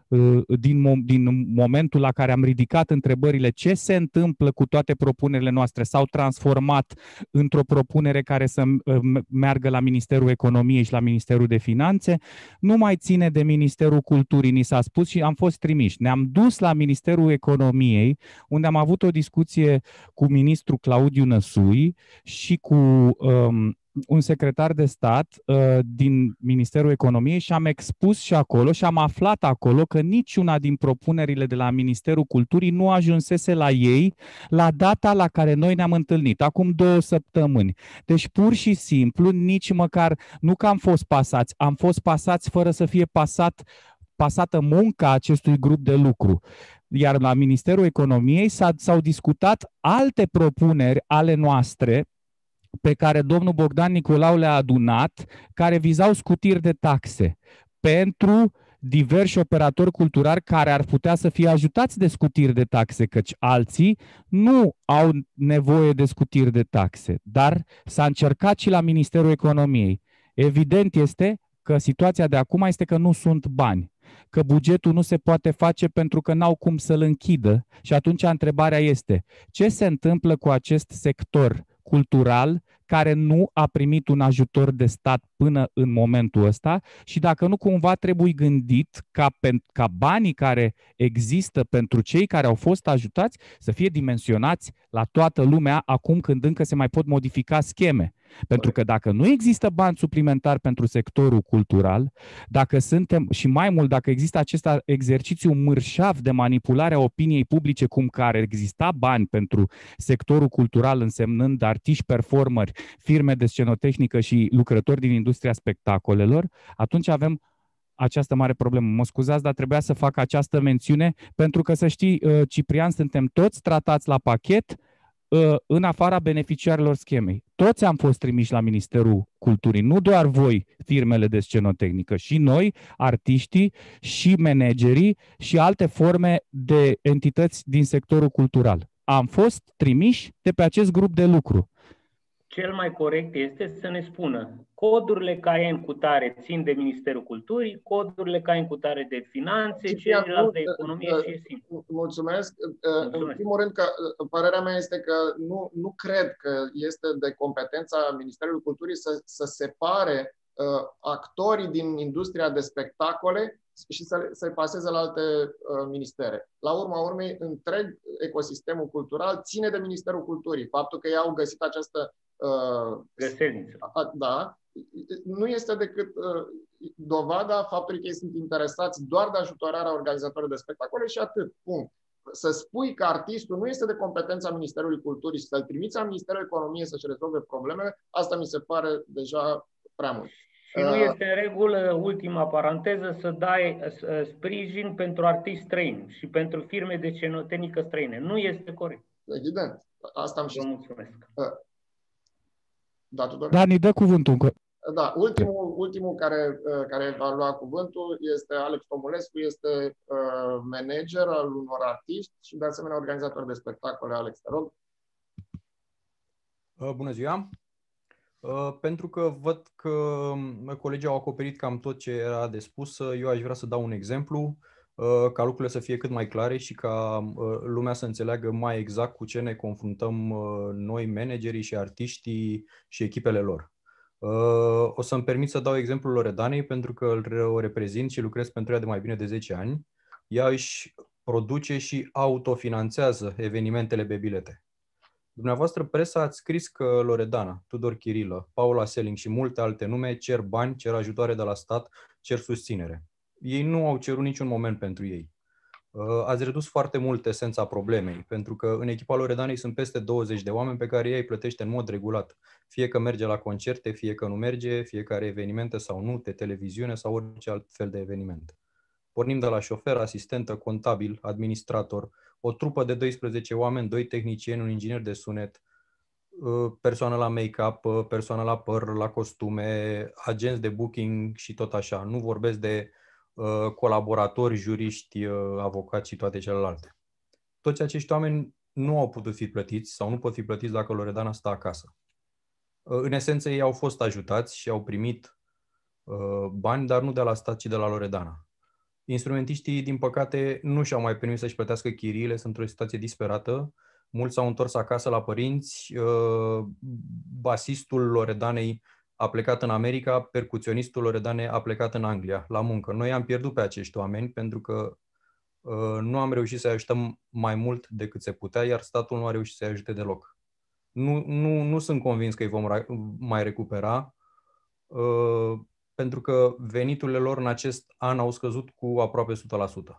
din, din momentul la care am ridicat întrebările ce se întâmplă cu toate propunerile noastre, s-au transformat într-o propunere care să meargă la Ministerul Economiei și la Ministerul de Finanțe, nu mai ține de Ministerul Culturii, ni s-a spus, și am fost trimiși. Ne-am dus la Ministerul Economiei, unde am avut o discuție cu ministrul Claudiu Năsui și cu um, un secretar de stat uh, din Ministerul Economiei și am expus și acolo și am aflat acolo că niciuna din propunerile de la Ministerul Culturii nu ajunsese la ei la data la care noi ne-am întâlnit, acum două săptămâni. Deci pur și simplu, nici măcar, nu că am fost pasați, am fost pasați fără să fie pasat, pasată munca acestui grup de lucru. Iar la Ministerul Economiei s-au discutat alte propuneri ale noastre pe care domnul Bogdan Nicolau le-a adunat, care vizau scutiri de taxe pentru diversi operatori culturali care ar putea să fie ajutați de scutiri de taxe, căci alții nu au nevoie de scutiri de taxe. Dar s-a încercat și la Ministerul Economiei. Evident este că situația de acum este că nu sunt bani, că bugetul nu se poate face pentru că n-au cum să-l închidă. Și atunci întrebarea este, ce se întâmplă cu acest sector cultural care nu a primit un ajutor de stat până în momentul ăsta și dacă nu cumva trebuie gândit ca, ca banii care există pentru cei care au fost ajutați să fie dimensionați la toată lumea acum când încă se mai pot modifica scheme. Pentru că dacă nu există bani suplimentari pentru sectorul cultural, dacă suntem, și mai mult, dacă există acest exercițiu mărșav de manipulare a opiniei publice, cum că ar exista bani pentru sectorul cultural, însemnând artiști, performeri, firme de scenotehnică și lucrători din industria spectacolelor, atunci avem această mare problemă. Mă scuzați, dar trebuia să fac această mențiune, pentru că, să știi, Ciprian, suntem toți tratați la pachet, în afara beneficiarilor schemei. Toți am fost trimiși la Ministerul Culturii, nu doar voi, firmele de scenotehnică, și noi, artiștii, și managerii, și alte forme de entități din sectorul cultural. Am fost trimiși de pe acest grup de lucru. Cel mai corect este să ne spună codurile K N cu tare țin de Ministerul Culturii, codurile K N cu tare de Finanțe, ceilalți de Economie și simplu. Mulțumesc. Mulțumesc. În primul rând, că părerea mea este că nu, nu cred că este de competența Ministerului Culturii să, să separe uh, actorii din industria de spectacole și să, să-i paseze la alte uh, ministere. La urma urmei, întreg ecosistemul cultural ține de Ministerul Culturii. Faptul că ei au găsit această uh, găselniță. Da, nu este decât uh, dovada faptului că ei sunt interesați doar de ajutorarea organizatorilor de spectacole și atât. Punct. Să spui că artistul nu este de competența Ministerului Culturii și să-l trimiți la Ministerul Economiei să-și rezolve problemele, asta mi se pare deja prea mult. Și nu este în regulă, ultima paranteză, să dai sprijin pentru artiști străini și pentru firme de scenotehnică străine. Nu este corect. Evident. Asta am și Vă mulțumesc. Da, Tudor? Dani, dă cuvântul încă. Da, ultimul, ultimul care, care va lua cuvântul este Alex Tomulescu, este manager al unor artiști și de asemenea organizator de spectacole. Alex, te rog. Bună ziua! Pentru că văd că colegii au acoperit cam tot ce era de spus, eu aș vrea să dau un exemplu. ca lucrurile să fie cât mai clare și ca lumea să înțeleagă mai exact cu ce ne confruntăm noi, managerii și artiștii și echipele lor. O să-mi permit să dau exemplul Loredanei, pentru că o reprezint și lucrez pentru ea de mai bine de zece ani. Ea își produce și autofinanțează evenimentele pe bilete. Dumneavoastră, presa, ați scris că Loredana, Tudor Chirilă, Paula Selling și multe alte nume cer bani, cer ajutoare de la stat, cer susținere. Ei nu au cerut niciun moment pentru ei. Ați redus foarte mult esența problemei, pentru că în echipa Loredanei sunt peste douăzeci de oameni pe care ea îi plătește în mod regulat. Fie că merge la concerte, fie că nu merge, fie că are evenimente sau nu, de televiziune sau orice alt fel de eveniment. Pornim de la șofer, asistentă, contabil, administrator, o trupă de doisprezece oameni, doi tehnicieni, un inginer de sunet, persoană la make-up, persoană la păr, la costume, agenți de booking și tot așa. Nu vorbesc de uh, colaboratori, juriști, uh, avocați și toate celelalte. Toți acești oameni nu au putut fi plătiți sau nu pot fi plătiți dacă Loredana stă acasă. Uh, în esență, ei au fost ajutați și au primit uh, bani, dar nu de la stat, ci de la Loredana. Instrumentiștii, din păcate, nu și-au mai permis să-și plătească chiriile, sunt într-o situație disperată. Mulți s-au întors acasă la părinți. Basistul Loredanei a plecat în America, percuționistul Loredanei a plecat în Anglia, la muncă. Noi am pierdut pe acești oameni pentru că nu am reușit să-i ajutăm mai mult decât se putea, iar statul nu a reușit să-i ajute deloc. Nu, nu, nu sunt convins că îi vom mai recupera, pentru că veniturile lor în acest an au scăzut cu aproape o sută la sută.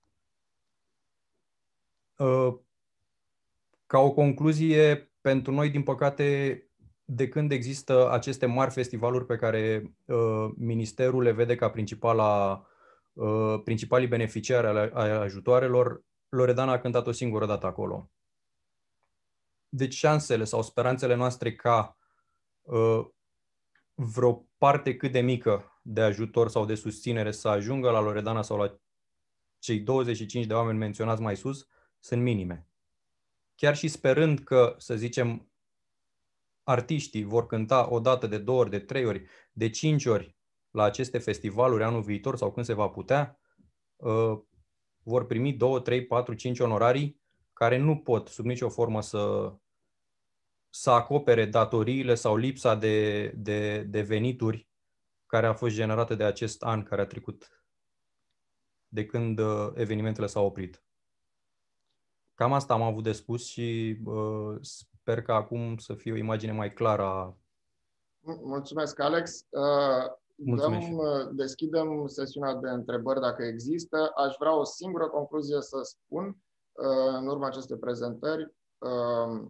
Ca o concluzie, pentru noi, din păcate, de când există aceste mari festivaluri pe care uh, Ministerul le vede ca principala, uh, principalii beneficiari ale, ale ajutoarelor, Loredana a cântat o singură dată acolo. Deci șansele sau speranțele noastre ca uh, vreo parte cât de mică de ajutor sau de susținere să ajungă la Loredana sau la cei douăzeci și cinci de oameni menționați mai sus sunt minime. Chiar și sperând că, să zicem, artiștii vor cânta o dată, de două ori, de trei ori, de cinci ori la aceste festivaluri anul viitor sau când se va putea, uh, vor primi două, trei, patru, cinci onorarii care nu pot sub nicio formă să, să acopere datoriile sau lipsa de, de, de venituri care a fost generată de acest an care a trecut de când uh, evenimentele s-au oprit. Cam asta am avut de spus și uh, sper că acum să fie o imagine mai clară a... Mulțumesc, Alex. Uh, Mulțumesc. Dăm, deschidem sesiunea de întrebări dacă există. Aș vrea o singură concluzie să spun uh, în urma acestei prezentări. Uh,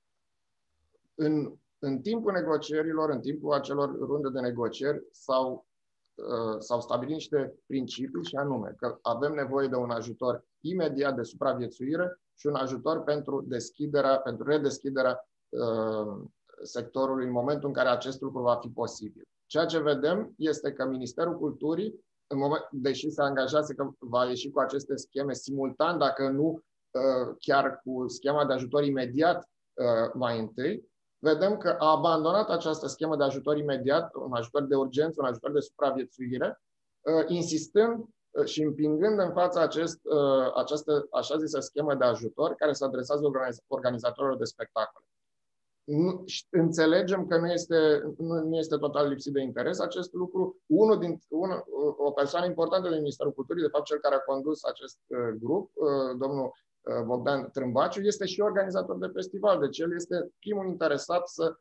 în, în timpul negocierilor, în timpul acelor runde de negocieri, s-au, uh, s-au stabilit niște principii și anume că avem nevoie de un ajutor imediat de supraviețuire și un ajutor pentru deschiderea, pentru redeschiderea uh, sectorului în momentul în care acest lucru va fi posibil. Ceea ce vedem este că Ministerul Culturii, în moment, deși se angajase că va ieși cu aceste scheme simultan, dacă nu uh, chiar cu schema de ajutor imediat uh, mai întâi, vedem că a abandonat această schemă de ajutor imediat, un ajutor de urgență, un ajutor de supraviețuire, uh, insistând și împingând în fața acest, această așa zisă schemă de ajutor care se adresează organizatorilor de spectacole. Nu, înțelegem că nu este, nu, nu este total lipsit de interes acest lucru. Unul din, un, o persoană importantă din Ministerul Culturii, de fapt cel care a condus acest grup, domnul Bogdan Trâmbaciu, este și organizator de festival. Deci el este primul interesat să,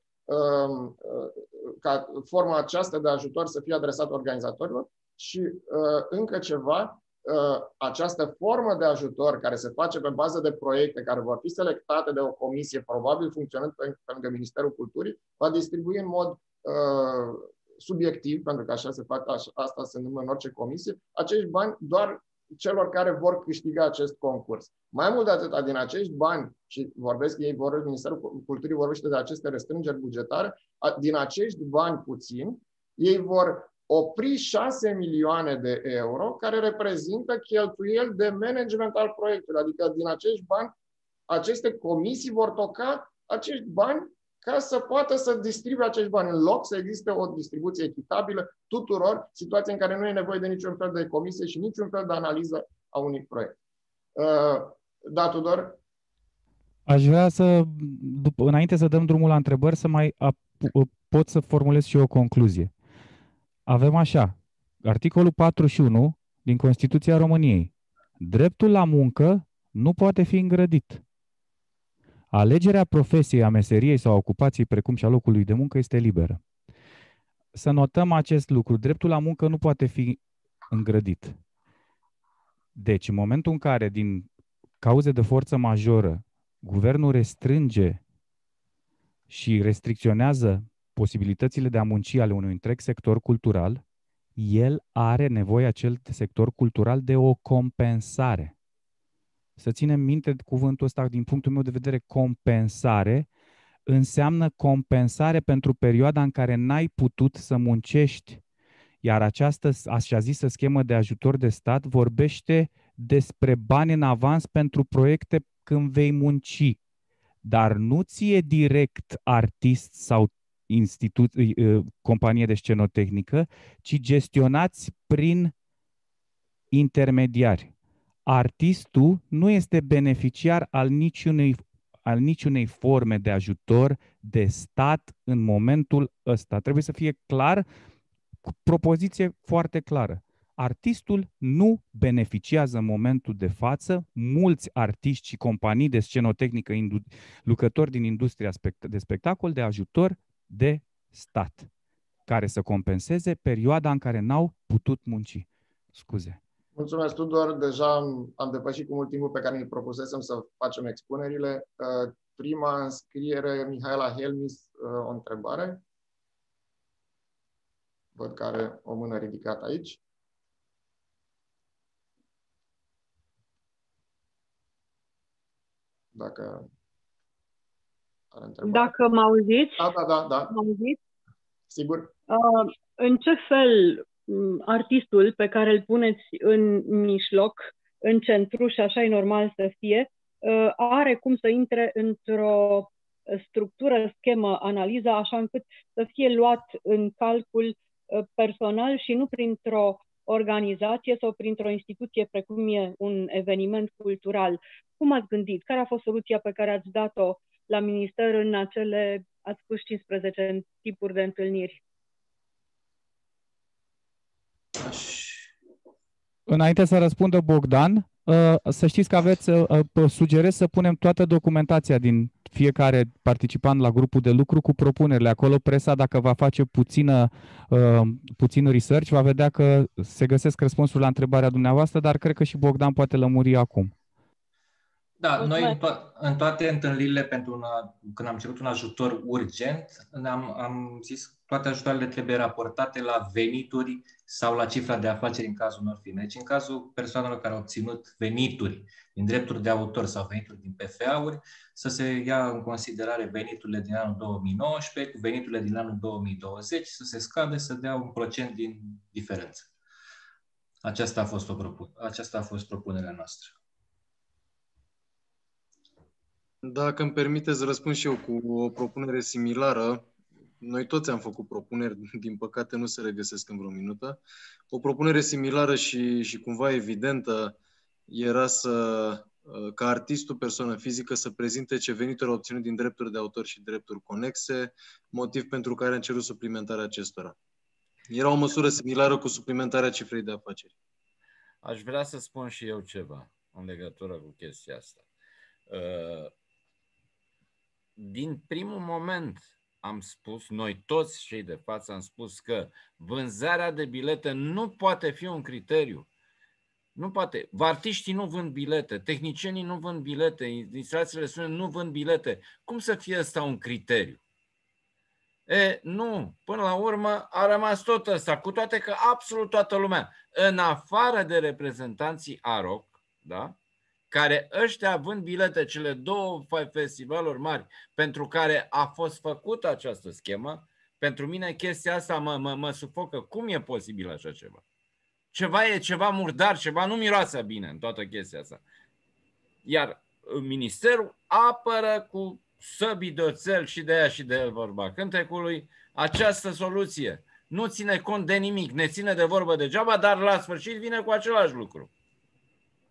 ca forma aceasta de ajutor să fie adresată organizatorilor. Și uh, încă ceva, uh, această formă de ajutor care se face pe bază de proiecte care vor fi selectate de o comisie, probabil funcționând pe, pe lângă Ministerul Culturii, va distribui în mod uh, subiectiv, pentru că așa se face, așa, asta se numește în orice comisie, acești bani doar celor care vor câștiga acest concurs. Mai mult de atât, din acești bani, și vorbesc, ei vorbesc, Ministerul Culturii vorbește de aceste restrângeri bugetare, din acești bani puțini, ei vor opri șase milioane de euro, care reprezintă cheltuieli de management al proiectului. Adică din acești bani, aceste comisii vor toca acești bani ca să poată să distribuie acești bani. În loc să existe o distribuție echitabilă tuturor, situații în care nu e nevoie de niciun fel de comisie și niciun fel de analiză a unui proiect. Da, Tudor? Aș vrea să, după, înainte să dăm drumul la întrebări, să mai pot să formulez și eu o concluzie. Avem așa, articolul patruzeci și unu din Constituția României. Dreptul la muncă nu poate fi îngrădit. Alegerea profesiei, a meseriei sau a ocupației, precum și a locului de muncă, este liberă. Să notăm acest lucru. Dreptul la muncă nu poate fi îngrădit. Deci, în momentul în care, din cauze de forță majoră, guvernul restrânge și restricționează posibilitățile de a munci ale unui întreg sector cultural, el are nevoie, acel sector cultural, de o compensare. Să ținem minte cuvântul ăsta, din punctul meu de vedere, compensare înseamnă compensare pentru perioada în care n-ai putut să muncești. Iar această așa zisă schemă de ajutor de stat vorbește despre bani în avans pentru proiecte când vei munci. Dar nu ție direct artist sau institut, companie de scenotehnică, ci gestionați prin intermediari. Artistul nu este beneficiar al niciunei, al niciunei forme de ajutor de stat în momentul ăsta. Trebuie să fie clar, cu propoziție foarte clară. Artistul nu beneficiază în momentul de față, mulți artiști și companii de scenotehnică, lucrători din industria de spectacol, de ajutor de stat, care să compenseze perioada în care n-au putut munci. Scuze. Mulțumesc, Tudor. Deja am, am depășit cu mult timpul pe care îl propusesem să facem expunerile. Prima înscriere, Mihaela Helmis, o întrebare. Văd că are o mână ridicată aici. Dacă are întrebare. Dacă mă auziți? Da, da, da. da. Mă auziți? Sigur. Uh, în ce fel artistul pe care îl puneți în mijloc, în centru, și așa e normal să fie, uh, are cum să intre într-o structură, schemă, analiză, așa încât să fie luat în calcul uh, personal și nu printr-o organizație sau printr-o instituție precum e un eveniment cultural. Cum ați gândit? Care a fost soluția pe care ați dat-o la minister în acele, ați spus, cincisprezece tipuri de întâlniri? Înainte să răspundă Bogdan, să știți că aveți, sugerez să punem toată documentația din fiecare participant la grupul de lucru cu propunerile. Acolo presa, dacă va face puțină, puțin research, va vedea că se găsesc răspunsuri la întrebarea dumneavoastră, dar cred că și Bogdan poate lămuri acum. Da, noi în, to- în toate întâlnirile, pentru una, când am cerut un ajutor urgent, am, am zis că toate ajutoarele trebuie raportate la venituri sau la cifra de afaceri în cazul unor firme. Deci în cazul persoanelor care au obținut venituri din drepturi de autor sau venituri din P F A-uri, să se ia în considerare veniturile din anul două mii nouăsprezece cu veniturile din anul două mii douăzeci, să se scade, să dea un procent din diferență. Aceasta a fost, o propun- aceasta a fost propunerea noastră. Dacă îmi permiteți, răspund și eu cu o propunere similară. Noi toți am făcut propuneri, din păcate nu se regăsesc în vreo minută. O propunere similară și, și cumva evidentă era să, ca artistul, persoană fizică, să prezinte ce venituri a obținut din drepturi de autor și drepturi conexe, motiv pentru care am cerut suplimentarea acestora. Era o măsură similară cu suplimentarea cifrei de afaceri. Aș vrea să spun și eu ceva în legătură cu chestia asta. Din primul moment am spus, noi toți cei de față am spus că vânzarea de bilete nu poate fi un criteriu. Nu poate. Artiștii nu vând bilete, tehnicienii nu vând bilete, instalațiile de sunet nu vând bilete. Cum să fie ăsta un criteriu? E, nu. Până la urmă a rămas tot ăsta, cu toate că absolut toată lumea, în afară de reprezentanții A R O C, da? Care ăștia vând bilete, cele două festivaluri mari pentru care a fost făcută această schemă, pentru mine chestia asta mă, mă, mă sufocă. Cum e posibil așa ceva? Ceva e ceva murdar, ceva nu miroase bine în toată chestia asta. Iar ministerul apără cu săbii de oțel și de ea și de el vorba cântecului această soluție. Nu ține cont de nimic, ne ține de vorbă degeaba, dar la sfârșit vine cu același lucru.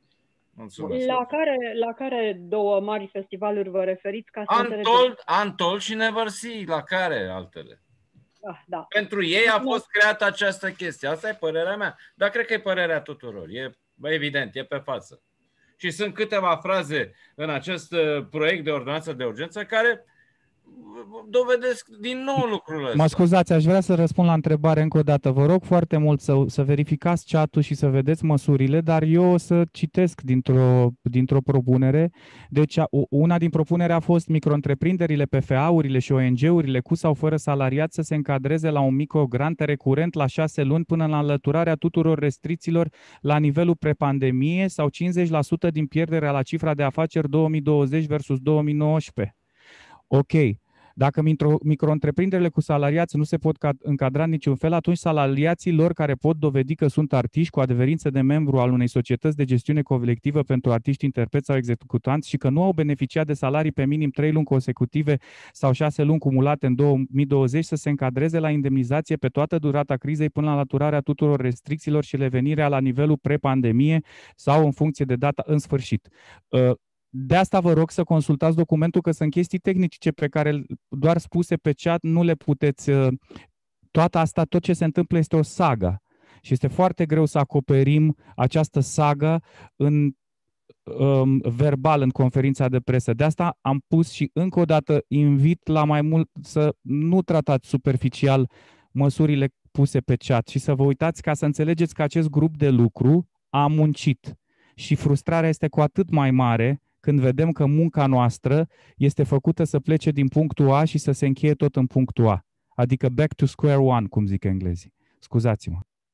Mulțumesc. La care, la care două mari festivaluri vă referiți? Ca să înțelegem? Untold, Untold și Never See, la care altele? Ah, da. Pentru ei a fost creată această chestie. Asta e părerea mea. Dar cred că e părerea tuturor. E evident, e pe față. Și sunt câteva fraze în acest proiect de ordonanță de urgență care dovedesc din nou lucrurile astea. Mă scuzați, aș vrea să răspund la întrebare încă o dată. Vă rog foarte mult să, să verificați chat-ul și să vedeți măsurile, dar eu o să citesc dintr-o, dintr-o propunere. Deci una din propuneri a fost micro-întreprinderile, P F A-urile și O N G-urile cu sau fără salariați să se încadreze la un microgrant recurent la șase luni până la înlăturarea tuturor restricțiilor la nivelul prepandemie sau cincizeci la sută din pierderea la cifra de afaceri două mii douăzeci versus două mii nouăsprezece. Ok. Dacă micro-întreprinderile cu salariați nu se pot încadra în niciun fel, atunci salariații lor care pot dovedi că sunt artiști cu adeverință de membru al unei societăți de gestiune colectivă pentru artiști, interpreți sau executanți și că nu au beneficiat de salarii pe minim trei luni consecutive sau șase luni cumulate în două mii douăzeci să se încadreze la indemnizație pe toată durata crizei până la înlăturarea tuturor restricțiilor și revenirea la nivelul pre-pandemie sau în funcție de data în sfârșit. De asta vă rog să consultați documentul, că sunt chestii tehnice pe care doar spuse pe chat nu le puteți... Toată asta, tot ce se întâmplă este o saga și este foarte greu să acoperim această saga în um, verbal, în conferința de presă. De asta am pus și încă o dată invit la mai mult să nu tratați superficial măsurile puse pe chat și să vă uitați ca să înțelegeți că acest grup de lucru a muncit și frustrarea este cu atât mai mare când vedem că munca noastră este făcută să plece din punctul A și să se încheie tot în punctul A. Adică back to square one, cum zic englezii. Scuzați-mă.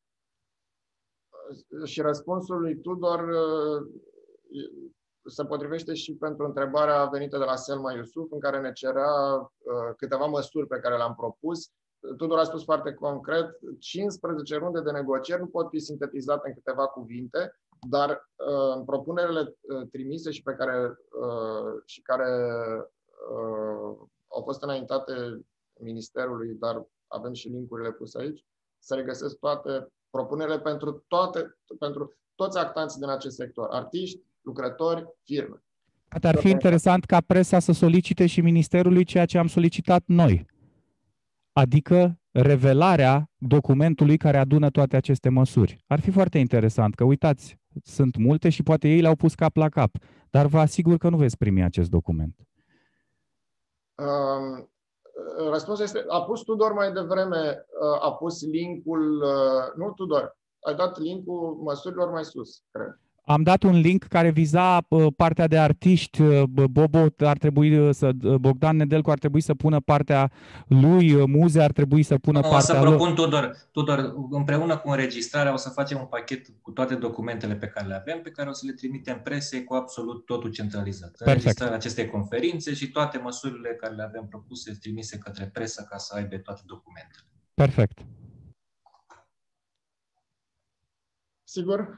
Și răspunsul lui Tudor se potrivește și pentru întrebarea venită de la Selma Iusuf, în care ne cerea câteva măsuri pe care le-am propus. Tudor a spus foarte concret, cincisprezece runde de negocieri nu pot fi sintetizate în câteva cuvinte, dar în propunerile trimise și pe care, și care au fost înaintate Ministerului, dar avem și link-urile puse aici, se regăsesc toate propunerile pentru, toate, pentru toți actanții din acest sector, artiști, lucrători, firme. Ar fi interesant ca presa să solicite și Ministerului ceea ce am solicitat noi, adică revelarea documentului care adună toate aceste măsuri. Ar fi foarte interesant, că uitați, sunt multe și poate ei le-au pus cap la cap, dar vă asigur că nu veți primi acest document. Um, răspunsul este, a pus Tudor mai devreme, a pus linkul, nu Tudor, ai dat linkul măsurilor mai sus, cred. Am dat un link care viza partea de artiști. Bobo ar trebui să, Bogdan Nedelcu ar trebui să pună partea lui, Muze ar trebui să pună nu, partea lui. O să propun, lui. Tudor, Tudor, împreună cu înregistrarea o să facem un pachet cu toate documentele pe care le avem, pe care o să le trimitem presei cu absolut totul centralizat. Perfect. Înregistrarea acestei conferințe și toate măsurile care le avem propuse trimise către presă ca să aibă toate documentele. Perfect. Sigur?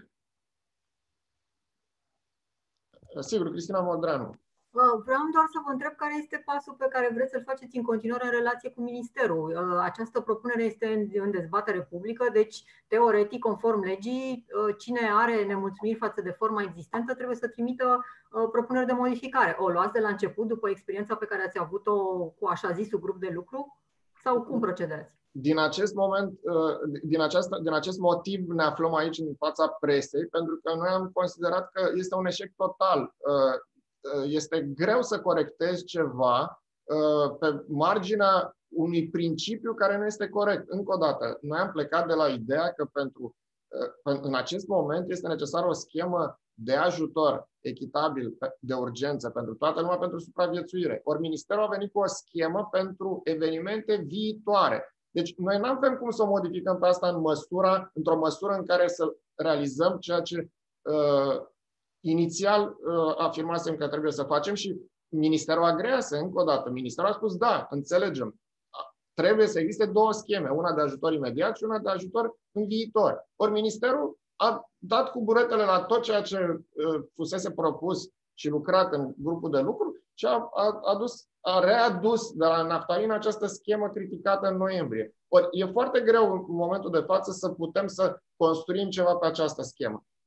Sigur, Cristina Moldranu. Vreau doar să vă întreb care este pasul pe care vreți să-l faceți în continuare în relație cu Ministerul. Această propunere este în dezbatere publică, deci, teoretic, conform legii, cine are nemulțumiri față de forma existentă trebuie să trimită propuneri de modificare. O luați de la început, după experiența pe care ați avut-o cu așa zisul grup de lucru? Sau cum procedați? Din acest moment, din, această, din acest motiv ne aflăm aici în fața presei, pentru că noi am considerat că este un eșec total. Este greu să corectezi ceva pe marginea unui principiu care nu este corect. Încă o dată, noi am plecat de la ideea că pentru, în acest moment este necesară o schemă de ajutor echitabil de urgență pentru toată lumea, pentru supraviețuire. Ori Ministerul a venit cu o schemă pentru evenimente viitoare. Deci noi nu avem cum să o modificăm pe asta în măsura, într-o măsură în care să realizăm ceea ce uh, inițial uh, afirmasem că trebuie să facem și Ministerul agrease încă o dată. Ministerul a spus da, înțelegem. Trebuie să existe două scheme, una de ajutor imediat și una de ajutor în viitor. Ori Ministerul a dat cu buretele la tot ceea ce uh, fusese propus și lucrat în grupul de lucru și a, a, adus, a readus de la naftalin această schemă criticată în noiembrie. Ori e foarte greu în momentul de față să putem să construim ceva pe această schemă.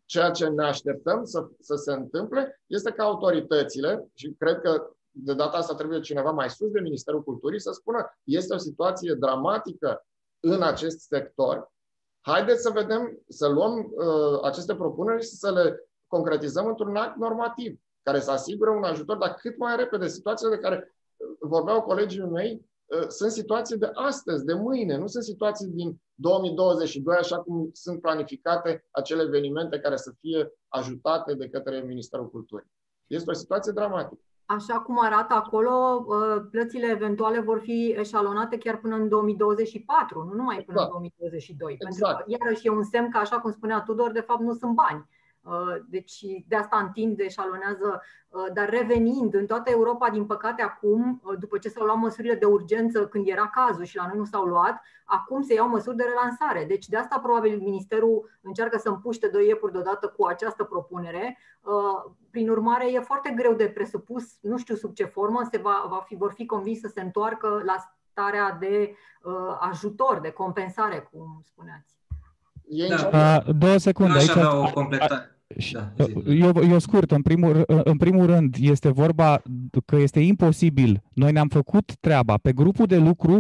Ceea ce ne așteptăm să, să se întâmple este ca autoritățile, și cred că de data asta trebuie cineva mai sus de Ministerul Culturii să spună este o situație dramatică în acest sector. Haideți să vedem, să luăm uh, aceste propuneri și să le concretizăm într-un act normativ care să asigure un ajutor, dar cât mai repede. Situațiile de care vorbeau colegii mei uh, sunt situații de astăzi, de mâine, nu sunt situații din două mii douăzeci și doi, așa cum sunt planificate acele evenimente care să fie ajutate de către Ministerul Culturii. Este o situație dramatică. Așa cum arată acolo, plățile eventuale vor fi eșalonate chiar până în două mii douăzeci și patru, nu numai până exact. în două mii douăzeci și doi. Exact. Pentru că, iarăși, e un semn că, așa cum spunea Tudor, de fapt nu sunt bani. Deci de asta întind, eșalonează. Dar revenind, în toată Europa, din păcate, acum, după ce s-au luat măsurile de urgență când era cazul și la noi nu s-au luat, acum se iau măsuri de relansare. Deci de asta probabil Ministerul încearcă să împuște doi iepuri deodată cu această propunere. Prin urmare, e foarte greu de presupus, nu știu sub ce formă, se va, va fi, vor fi convins să se întoarcă la starea de ajutor, de compensare, cum spuneați. Da. Două secunde. Aș aici avea o completare. Da, eu, eu scurt, în primul, în primul rând este vorba că este imposibil. Noi ne-am făcut treaba. Pe grupul de lucru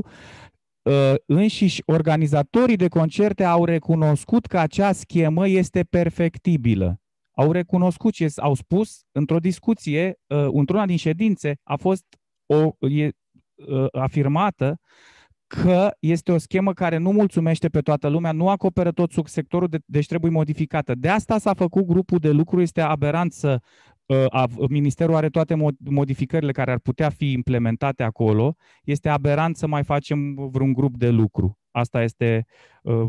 înșiși organizatorii de concerte au recunoscut că acea schemă este perfectibilă. Au recunoscut și au spus într-o discuție, într-una din ședințe, a fost o, e, afirmată că este o schemă care nu mulțumește pe toată lumea, nu acoperă tot subsectorul, de, deci trebuie modificată. De asta s-a făcut grupul de lucru, este aberant să uh, Ministerul are toate modificările care ar putea fi implementate acolo, este aberant să mai facem vreun grup de lucru. Asta este uh,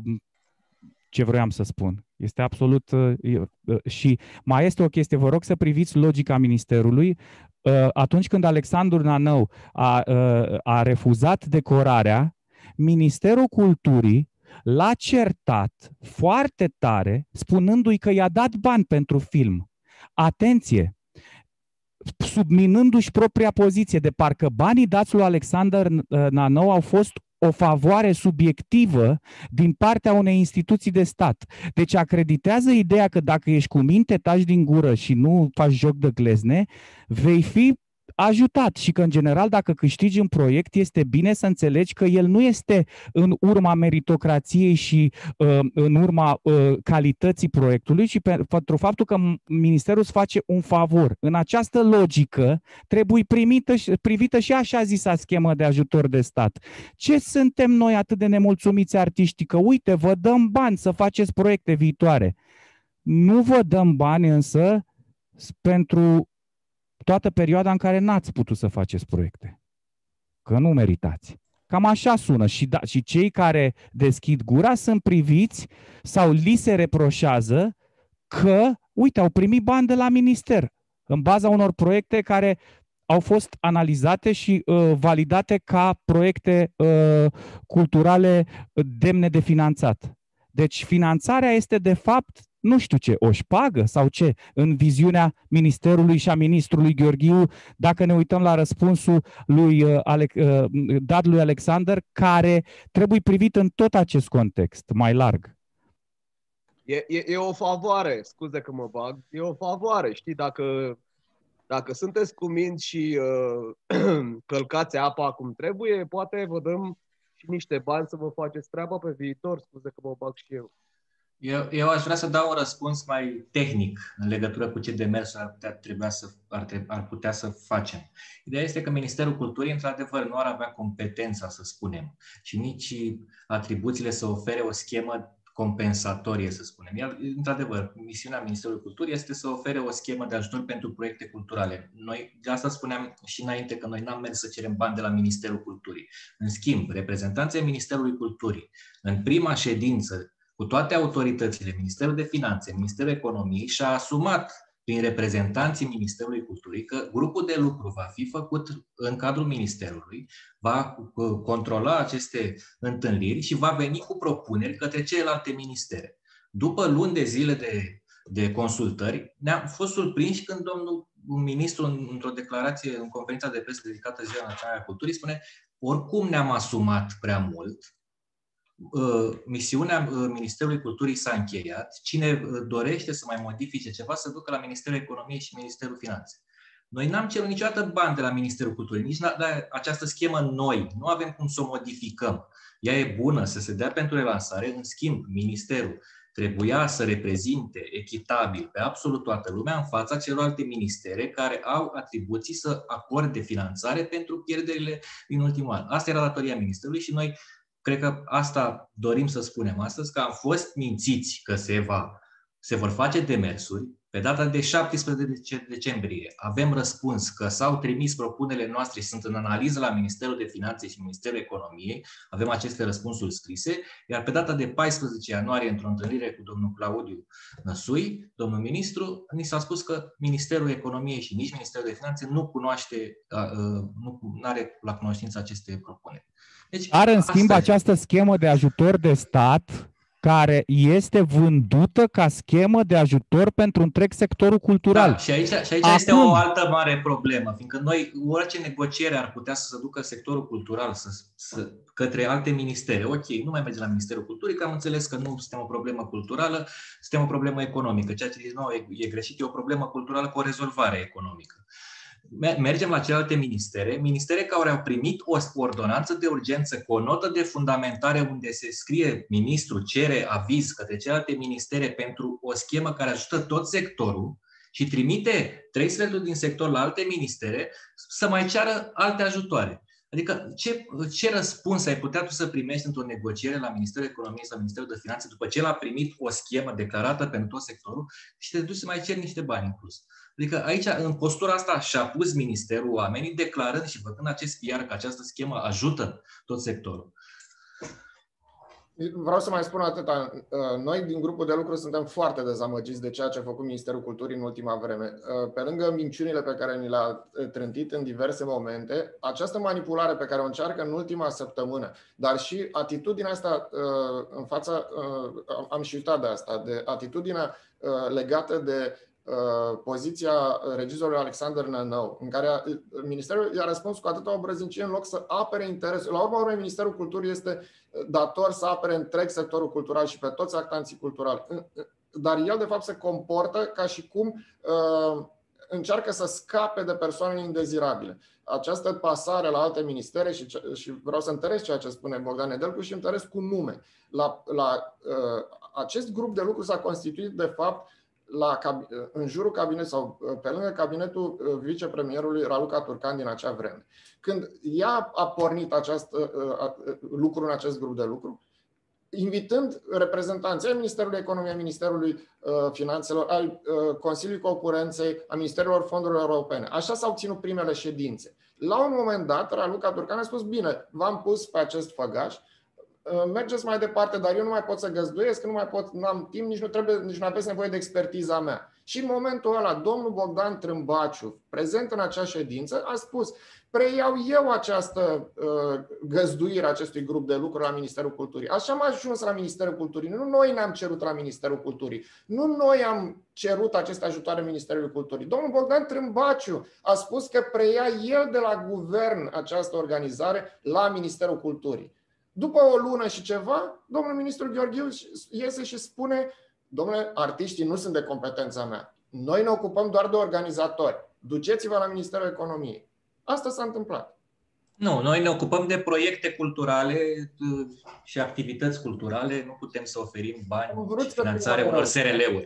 ce vroiam să spun. Este absolut... Uh, uh, și mai este o chestie, vă rog să priviți logica Ministerului. Atunci când Alexandru Nanău a, a refuzat decorarea, Ministerul Culturii l-a certat foarte tare, spunându-i că i-a dat bani pentru film. Atenție! Subminându-și propria poziție, de parcă banii dați lui Alexandru Nanău au fost o favoare subiectivă din partea unei instituții de stat. Deci acreditează ideea că dacă ești cu minte, taci din gură și nu faci joc de glezne, vei fi ajutat și că, în general, dacă câștigi un proiect, este bine să înțelegi că el nu este în urma meritocrației și uh, în urma uh, calității proiectului, ci pe, pentru faptul că Ministerul îți face un favor. În această logică trebuie primită, privită și așa zisa schemă de ajutor de stat. Ce suntem noi atât de nemulțumiți artiștii? Că, uite, vă dăm bani să faceți proiecte viitoare. Nu vă dăm bani însă pentru toată perioada în care n-ați putut să faceți proiecte. Că nu meritați. Cam așa sună. Și, da, și cei care deschid gura sunt priviți sau li se reproșează că, uite, au primit bani de la minister în baza unor proiecte care au fost analizate și uh, validate ca proiecte uh, culturale demne de finanțat. Deci finanțarea este de fapt, nu știu ce, o șpagă sau ce, în viziunea Ministerului și a ministrului Gheorghiu, dacă ne uităm la răspunsul lui, uh, Alec, uh, dat lui Alexander, care trebuie privit în tot acest context mai larg. E, e, e o favoare, scuze că mă bag, e o favoare, știi, dacă, dacă sunteți cuminți și uh, călcați apa cum trebuie, poate vă dăm și niște bani să vă faceți treaba pe viitor, scuze că mă bag și eu. Eu, eu aș vrea să dau un răspuns mai tehnic în legătură cu ce demersuri ar putea, trebuia să, ar, ar putea să facem. Ideea este că Ministerul Culturii, într-adevăr, nu ar avea competența, să spunem, și nici atribuțiile să ofere o schemă compensatorie, să spunem. El, într-adevăr, misiunea Ministerului Culturii este să ofere o schemă de ajutor pentru proiecte culturale. Noi, de asta spuneam și înainte, că noi n-am mers să cerem bani de la Ministerul Culturii. În schimb, reprezentanții Ministerului Culturii, în prima ședință, cu toate autoritățile, Ministerul de Finanțe, Ministerul Economiei, și-a asumat prin reprezentanții Ministerului Culturii că grupul de lucru va fi făcut în cadrul Ministerului, va controla aceste întâlniri și va veni cu propuneri către celelalte ministere. După luni de zile de, de consultări, ne-am fost surprinși când domnul ministru, într-o declarație în conferința de presă dedicată Ziua Națională a Culturii, spune: oricum ne-am asumat prea mult, misiunea Ministerului Culturii s-a încheiat. Cine dorește să mai modifice ceva, să ducă la Ministerul Economiei și Ministerul Finanței. Noi n-am cerut niciodată bani de la Ministerul Culturii, nici la această schemă noi. Nu avem cum să o modificăm. Ea e bună să se dea pentru relansare. În schimb, Ministerul trebuia să reprezinte echitabil pe absolut toată lumea în fața celorlalte ministere care au atribuții să acorde finanțare pentru pierderile din ultimul an. Asta era datoria Ministerului și noi cred că asta dorim să spunem astăzi, că am fost mințiți că se, va, se vor face demersuri. Pe data de șaptesprezece decembrie avem răspuns că s-au trimis propunerile noastre și sunt în analiză la Ministerul de Finanțe și Ministerul Economiei. Avem aceste răspunsuri scrise. Iar pe data de paisprezece ianuarie, într-o întâlnire cu domnul Claudiu Năsui, domnul ministru, ni s-a spus că Ministerul Economiei și nici Ministerul de Finanțe nu cunoaște, nu are la cunoștință aceste propuneri. Deci, are în schimb această schemă de ajutor de stat care este vândută ca schemă de ajutor pentru întreg sectorul cultural. Da, și aici, și aici Acum... este o altă mare problemă, fiindcă noi, orice negociere ar putea să se ducă sectorul cultural să, să, către alte ministere. Ok, nu mai merge la Ministerul Culturii, că am înțeles că nu suntem o problemă culturală, suntem o problemă economică. Ceea ce nu e, e greșit, e o problemă culturală cu o rezolvare economică. Mergem la celelalte ministere, ministere care au primit o ordonanță de urgență cu o notă de fundamentare unde se scrie ministrul cere aviz către celelalte ministere pentru o schemă care ajută tot sectorul și trimite trei sferturi din sector la alte ministere să mai ceară alte ajutoare. Adică ce, ce răspuns ai putea tu să primești într-o negociere la Ministerul Economiei sau Ministerul de Finanțe după ce el a primit o schemă declarată pentru tot sectorul și te duci să mai ceri niște bani în plus? Adică aici, în postura asta, și-a pus ministerul oamenii declarând și făcând acest P R că această schemă ajută tot sectorul. Vreau să mai spun atâta. Noi, din grupul de lucru, suntem foarte dezamăgiți de ceea ce a făcut Ministerul Culturii în ultima vreme. Pe lângă minciunile pe care ni le-a trântit în diverse momente, această manipulare pe care o încearcă în ultima săptămână, dar și atitudinea asta în fața, am și uitat de asta, de atitudinea legată de poziția regizorului Alexander Nănău, în care Ministerul i-a răspuns cu atâta obrăznicie în loc să apere interesul. La urma urmei, Ministerul Culturii este dator să apere întreg sectorul cultural și pe toți actanții culturali. Dar el, de fapt, se comportă ca și cum uh, încearcă să scape de persoane indezirabile. Această pasare la alte ministere, și, și vreau să întăresc ceea ce spune Bogdan Nedelcu și întăresc cu nume. La, la, uh, acest grup de lucru s-a constituit, de fapt, La, în jurul cabinetului sau pe lângă cabinetul vicepremierului Raluca Turcan din acea vreme. Când ea a pornit acest lucru în acest grup de lucru, invitând reprezentanții ai Ministerului Economiei, a Ministerului Finanțelor, al Consiliului Concurenței, a Ministerilor Fondurilor Europene. Așa s-au ținut primele ședințe. La un moment dat, Raluca Turcan a spus, bine, v-am pus pe acest făgaș, mergeți mai departe, dar eu nu mai pot să găzduiesc, nu mai pot, nu am timp, nici nu trebuie, nici nu aveți nevoie de expertiza mea. Și în momentul ăla, domnul Bogdan Trâmbaciu, prezent în acea ședință, a spus, preiau eu această uh, găzduire a acestui grup de lucru la Ministerul Culturii. Așa am ajuns la Ministerul Culturii. Nu noi ne-am cerut la Ministerul Culturii. Nu noi am cerut aceste ajutoare Ministerului Culturii. Domnul Bogdan Trâmbaciu a spus că preia el de la guvern această organizare la Ministerul Culturii. După o lună și ceva, domnul ministru Gheorghiu iese și spune, domnule, artiștii nu sunt de competența mea. Noi ne ocupăm doar de organizatori. Duceți-vă la Ministerul Economiei. Asta s-a întâmplat. Nu, noi ne ocupăm de proiecte culturale și activități culturale. Nu putem să oferim bani și finanțare unor S R L-uri.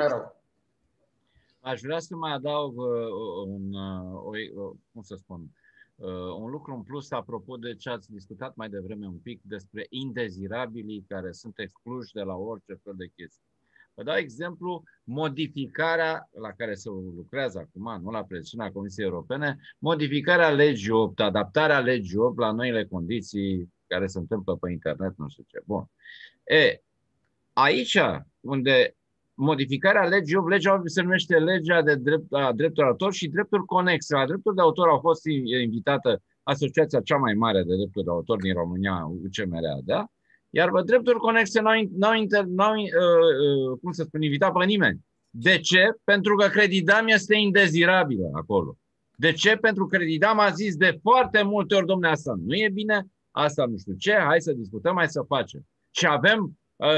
Aș vrea să mai adaug un, o, cum să spun, un lucru în plus apropo de ce ați discutat mai devreme un pic despre indezirabilii care sunt excluși de la orice fel de chestii. Vă dau exemplu, modificarea la care se lucrează acum, nu la presiunea Comisiei Europene, modificarea legii opt, adaptarea legii opt la noile condiții care se întâmplă pe internet, nu știu ce. Bun. E, aici, unde modificarea legii opt, legea opt se numește legea de drept, a dreptului autor și drepturi conexe. La dreptul de autor au fost invitată asociația cea mai mare de drepturi de autor din România, U C M R A, da? Iar pe drepturi conexe n-au, n-au uh, cum să spun, invitat pe nimeni. De ce? Pentru că Credidam este indezirabilă acolo. De ce? Pentru că Credidam a zis de foarte multe ori, dom'le, asta nu e bine, asta nu știu ce, hai să discutăm, hai să facem. Și avem,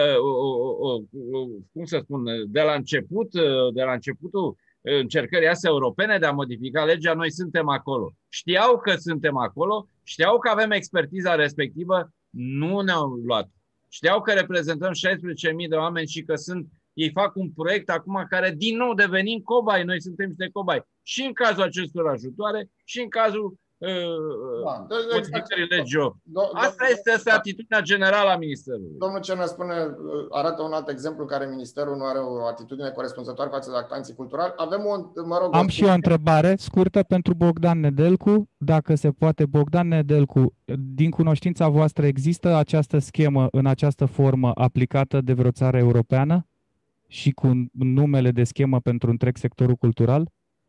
cum să spun, de la început, de la începutul încercării astea europene de a modifica legea, noi suntem acolo. Știau că suntem acolo, știau că avem expertiza respectivă, nu ne-au luat. Știau că reprezentăm șaisprezece mii de oameni și că sunt, ei fac un proiect acum care din nou devenim cobai, noi suntem niște cobai. Și în cazul acestor ajutoare, și în cazul Da, modificării legii. Asta este asta atitudinea generală a Ministerului. Domnul Cernă spune, arată un alt exemplu în care Ministerul nu are o atitudine corespunzătoare față de actanții culturali. Avem o, mă rog, Am o... și o întrebare scurtă pentru Bogdan Nedelcu. Dacă se poate, Bogdan Nedelcu, din cunoștința voastră, există această schemă în această formă aplicată de vreo țară europeană și cu numele de schemă pentru întreg sectorul cultural?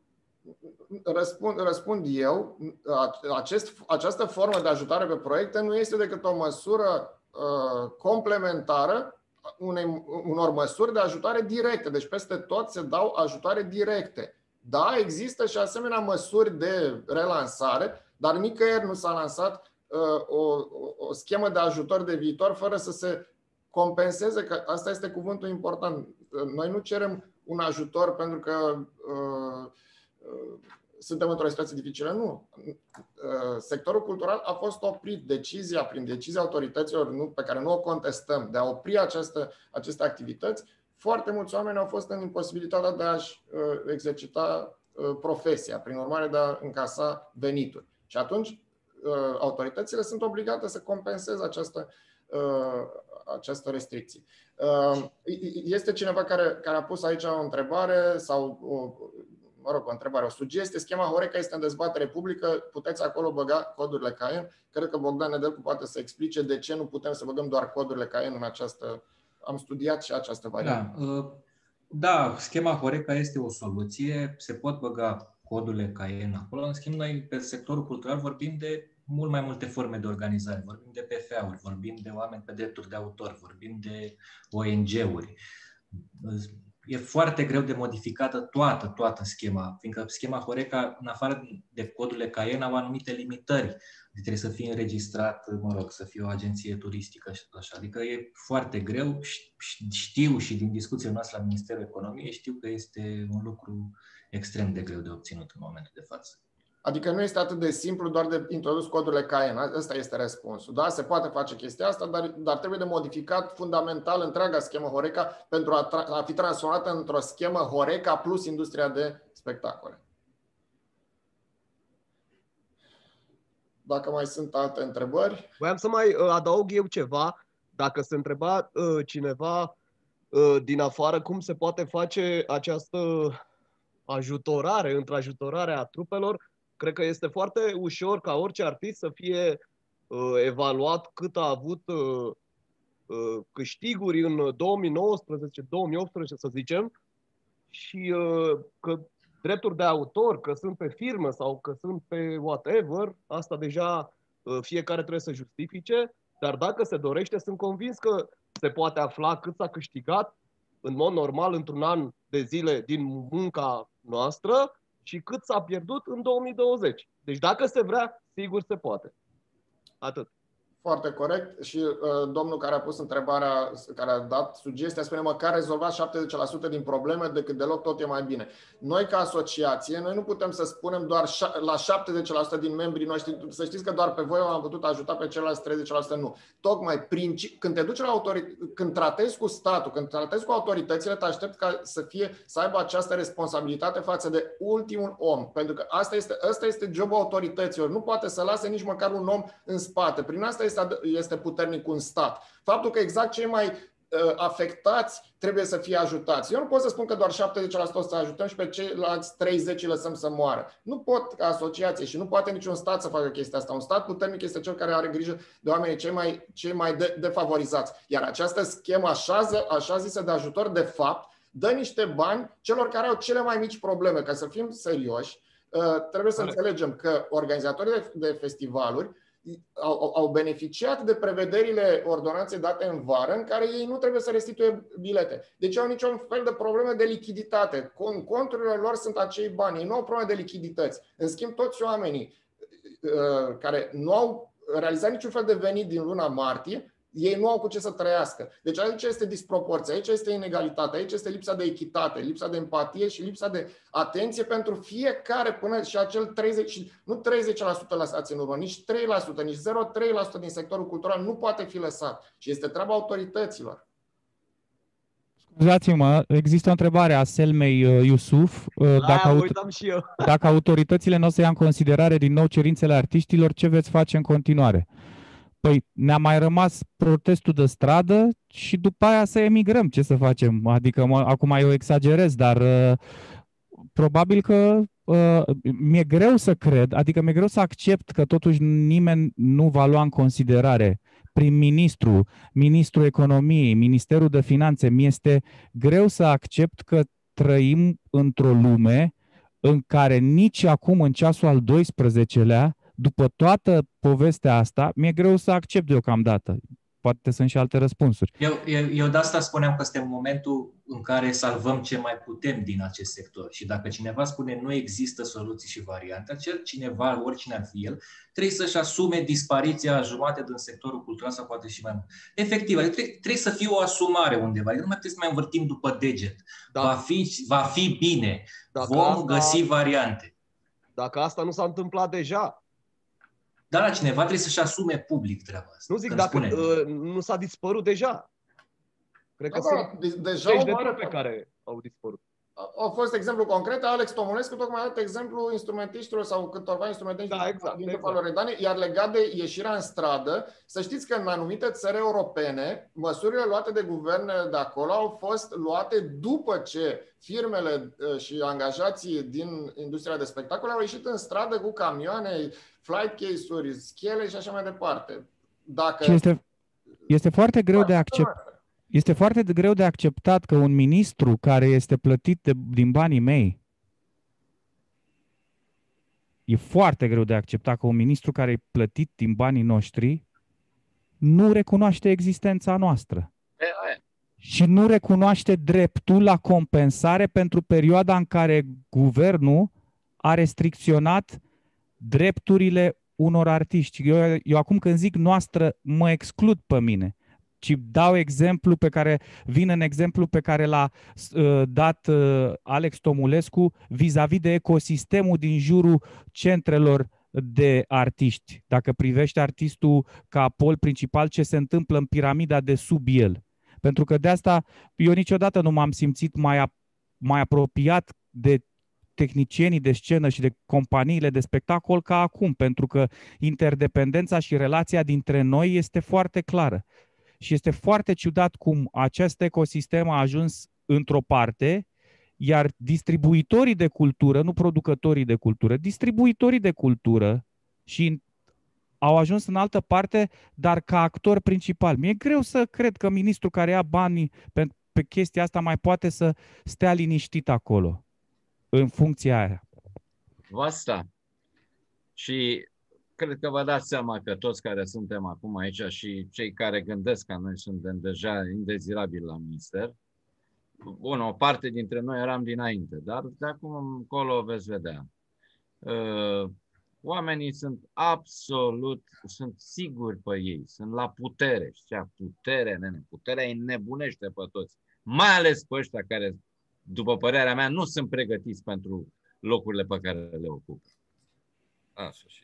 Răspund, răspund eu, acest, această formă de ajutare pe proiecte nu este decât o măsură uh, complementară unei, unor măsuri de ajutare directe. Deci peste tot se dau ajutare directe. Da, există și asemenea măsuri de relansare, dar nicăieri nu s-a lansat uh, o, o, o schemă de ajutor de viitor fără să se compenseze, că asta este cuvântul important. Noi nu cerem un ajutor pentru că uh, suntem într-o situație dificilă. Nu. Sectorul cultural a fost oprit. Decizia, prin decizia autorităților nu, pe care nu o contestăm, de a opri această, aceste activități, foarte mulți oameni au fost în imposibilitatea de a-și uh, exercita uh, profesia, prin urmare de a încasa venituri. Și atunci uh, autoritățile sunt obligate să compenseze această, uh, această restricție. Uh, este cineva care, care a pus aici o întrebare sau o, mă rog, o întrebare, o sugestie. Schema Horeca este în dezbatere publică, puteți acolo băga codurile Cayenne. Cred că Bogdan Nedelcu poate să explice de ce nu putem să băgăm doar codurile Cayenne în această... Am studiat și această variantă. Da, da, schema Horeca este o soluție, se pot băga codurile Cayenne acolo. În schimb, noi pe sectorul cultural vorbim de mult mai multe forme de organizare. Vorbim de P F A-uri, vorbim de oameni pe drepturi de autor, vorbim de O N G-uri. E foarte greu de modificată toată, toată schema, fiindcă schema Horeca, în afară de codurile Cayenne, au anumite limitări. Trebuie să fie înregistrat, mă rog, să fie o agenție turistică și tot așa. Adică e foarte greu. Știu și din discuția noastră la Ministerul Economiei, știu că este un lucru extrem de greu de obținut în momentul de față. Adică nu este atât de simplu doar de introdus codurile Cayenne. Ăsta este răspunsul. Da, se poate face chestia asta, dar, dar trebuie de modificat fundamental întreaga schemă Horeca pentru a, a fi transformată într-o schemă Horeca plus industria de spectacole. Dacă mai sunt alte întrebări. Voiam să mai adaug eu ceva. Dacă se întreba uh, cineva uh, din afară cum se poate face această ajutorare, întrajutorare a trupelor, cred că este foarte ușor ca orice artist să fie uh, evaluat cât a avut uh, uh, câștiguri în două mii nouăsprezece două mii optsprezece, să zicem, și uh, că drepturi de autor, că sunt pe firmă sau că sunt pe whatever, asta deja uh, fiecare trebuie să justifice, dar dacă se dorește, sunt convins că se poate afla cât s-a câștigat în mod normal într-un an de zile din munca noastră și cât s-a pierdut în două mii douăzeci. Deci dacă se vrea, sigur se poate. Atât. Foarte corect. Și uh, domnul care a pus întrebarea, care a dat sugestia, spune măcar rezolvați șaptezeci la sută din probleme, decât deloc tot e mai bine. Noi ca asociație, noi nu putem să spunem doar la șaptezeci la sută din membrii noștri, să știți că doar pe voi am putut ajuta, pe ceilalți treizeci la sută nu. Tocmai principi, când te duci la autorități, când tratezi cu statul, când tratezi cu autoritățile, te aștepți ca să fie, să aibă această responsabilitate față de ultimul om. Pentru că asta este, asta este jobul autorităților. Nu poate să lase nici măcar un om în spate. Prin asta este este puternic un stat. Faptul că exact cei mai uh, afectați trebuie să fie ajutați. Eu nu pot să spun că doar șaptezeci la sută să ajutăm și pe ceilalți treizeci îi lăsăm să moară. Nu pot ca asociație și nu poate niciun stat să facă chestia asta. Un stat puternic este cel care are grijă de oamenii cei mai, cei mai de, defavorizați. Iar această schemă așa, așa zisă de ajutor, de fapt, dă niște bani celor care au cele mai mici probleme. Ca să fim serioși, uh, trebuie să înțelegem că organizatorii de, de festivaluri Au, au beneficiat de prevederile ordonanței date în vară, în care ei nu trebuie să restituie bilete. Deci au niciun fel de probleme de lichiditate. În conturile lor sunt acei bani. Ei nu au probleme de lichidități. În schimb, toți oamenii uh, care nu au realizat niciun fel de venit din luna martie, ei nu au cu ce să trăiască. Deci aici este disproporție, aici este inegalitate, aici este lipsa de echitate, lipsa de empatie și lipsa de atenție pentru fiecare, până și acel treizeci, nu treizeci la sută lăsați în urmă, nici trei la sută, nici zero virgulă trei la sută din sectorul cultural nu poate fi lăsat. Și este treaba autorităților. Scuzați-mă, există o întrebare a Selmei Iusuf. Dacă, uitam și eu. dacă autoritățile nu o să ia în considerare din nou cerințele artiștilor, ce veți face în continuare? Păi ne-a mai rămas protestul de stradă și după aia să emigrăm. Ce să facem? Adică mă, acum eu exagerez, dar uh, probabil că uh, mi-e greu să cred, adică mi-e greu să accept că totuși nimeni nu va lua în considerare prim-ministru, ministrul economiei, ministerul de finanțe. Mi-este greu să accept că trăim într-o lume în care nici acum, în ceasul al doisprezecelea, după toată povestea asta, mi-e greu să accept deocamdată. Poate sunt și alte răspunsuri. Eu, eu, eu de asta spuneam că suntem în momentul în care salvăm ce mai putem din acest sector. Și dacă cineva spune nu există soluții și variante, acel cineva, oricine ar fi el, trebuie să-și asume dispariția jumate din sectorul cultural sau poate și mai mult. Efectiv, trebuie, trebuie să fie o asumare undeva. Nu mai trebuie să mai învârtim după deget. Da. Va fi, va fi bine. Dacă Vom asta, găsi variante. Dacă asta nu s-a întâmplat deja. Dar la cineva trebuie să-și asume public treaba asta. Nu zic dacă uh, nu s-a dispărut deja. Cred că da, sunt de, deja zeci de trupe care au dispărut. Au fost exemplu concret. Alex Tomulescu tocmai a dat exemplu instrumentiștilor sau câtorva instrumentiști da, exact, din exact. Loredane, iar legat de ieșirea în stradă, să știți că în anumite țări europene, măsurile luate de guverne de acolo au fost luate după ce firmele și angajații din industria de spectacole au ieșit în stradă cu camioane, flight case-uri, schele și așa mai departe. Dacă... Și este, este foarte greu de acceptat. Este foarte greu de acceptat că un ministru care este plătit de, din banii mei, e foarte greu de acceptat că un ministru care e plătit din banii noștri nu recunoaște existența noastră. E, e. Și nu recunoaște dreptul la compensare pentru perioada în care guvernul a restricționat drepturile unor artiști. Eu, eu acum când zic noastră, mă exclud pe mine. Ci dau exemplu pe care, vin în exemplu pe care l-a uh, dat uh, Alex Tomulescu vis-a-vis de ecosistemul din jurul centrelor de artiști. Dacă privești artistul ca pol principal, ce se întâmplă în piramida de sub el. Pentru că de asta eu niciodată nu m-am simțit mai, a, mai apropiat de tehnicienii de scenă și de companiile de spectacol ca acum, pentru că interdependența și relația dintre noi este foarte clară. Și este foarte ciudat cum acest ecosistem a ajuns într-o parte, iar distribuitorii de cultură, nu producătorii de cultură, distribuitorii de cultură și au ajuns în altă parte, dar ca actor principal. Mi-e greu să cred că ministrul care ia banii pe, pe chestia asta mai poate să stea liniștit acolo, în funcția aia. Asta. Și cred că vă dați seama că toți care suntem acum aici și cei care gândesc ca noi suntem deja indezirabili la minister. Bun, o parte dintre noi eram dinainte, dar de acum încolo veți vedea. Oamenii sunt absolut, sunt siguri pe ei, sunt la putere. Știa, putere, nene, puterea îi nebunește pe toți. Mai ales pe ăștia care, după părerea mea, nu sunt pregătiți pentru locurile pe care le ocupă. Așa și.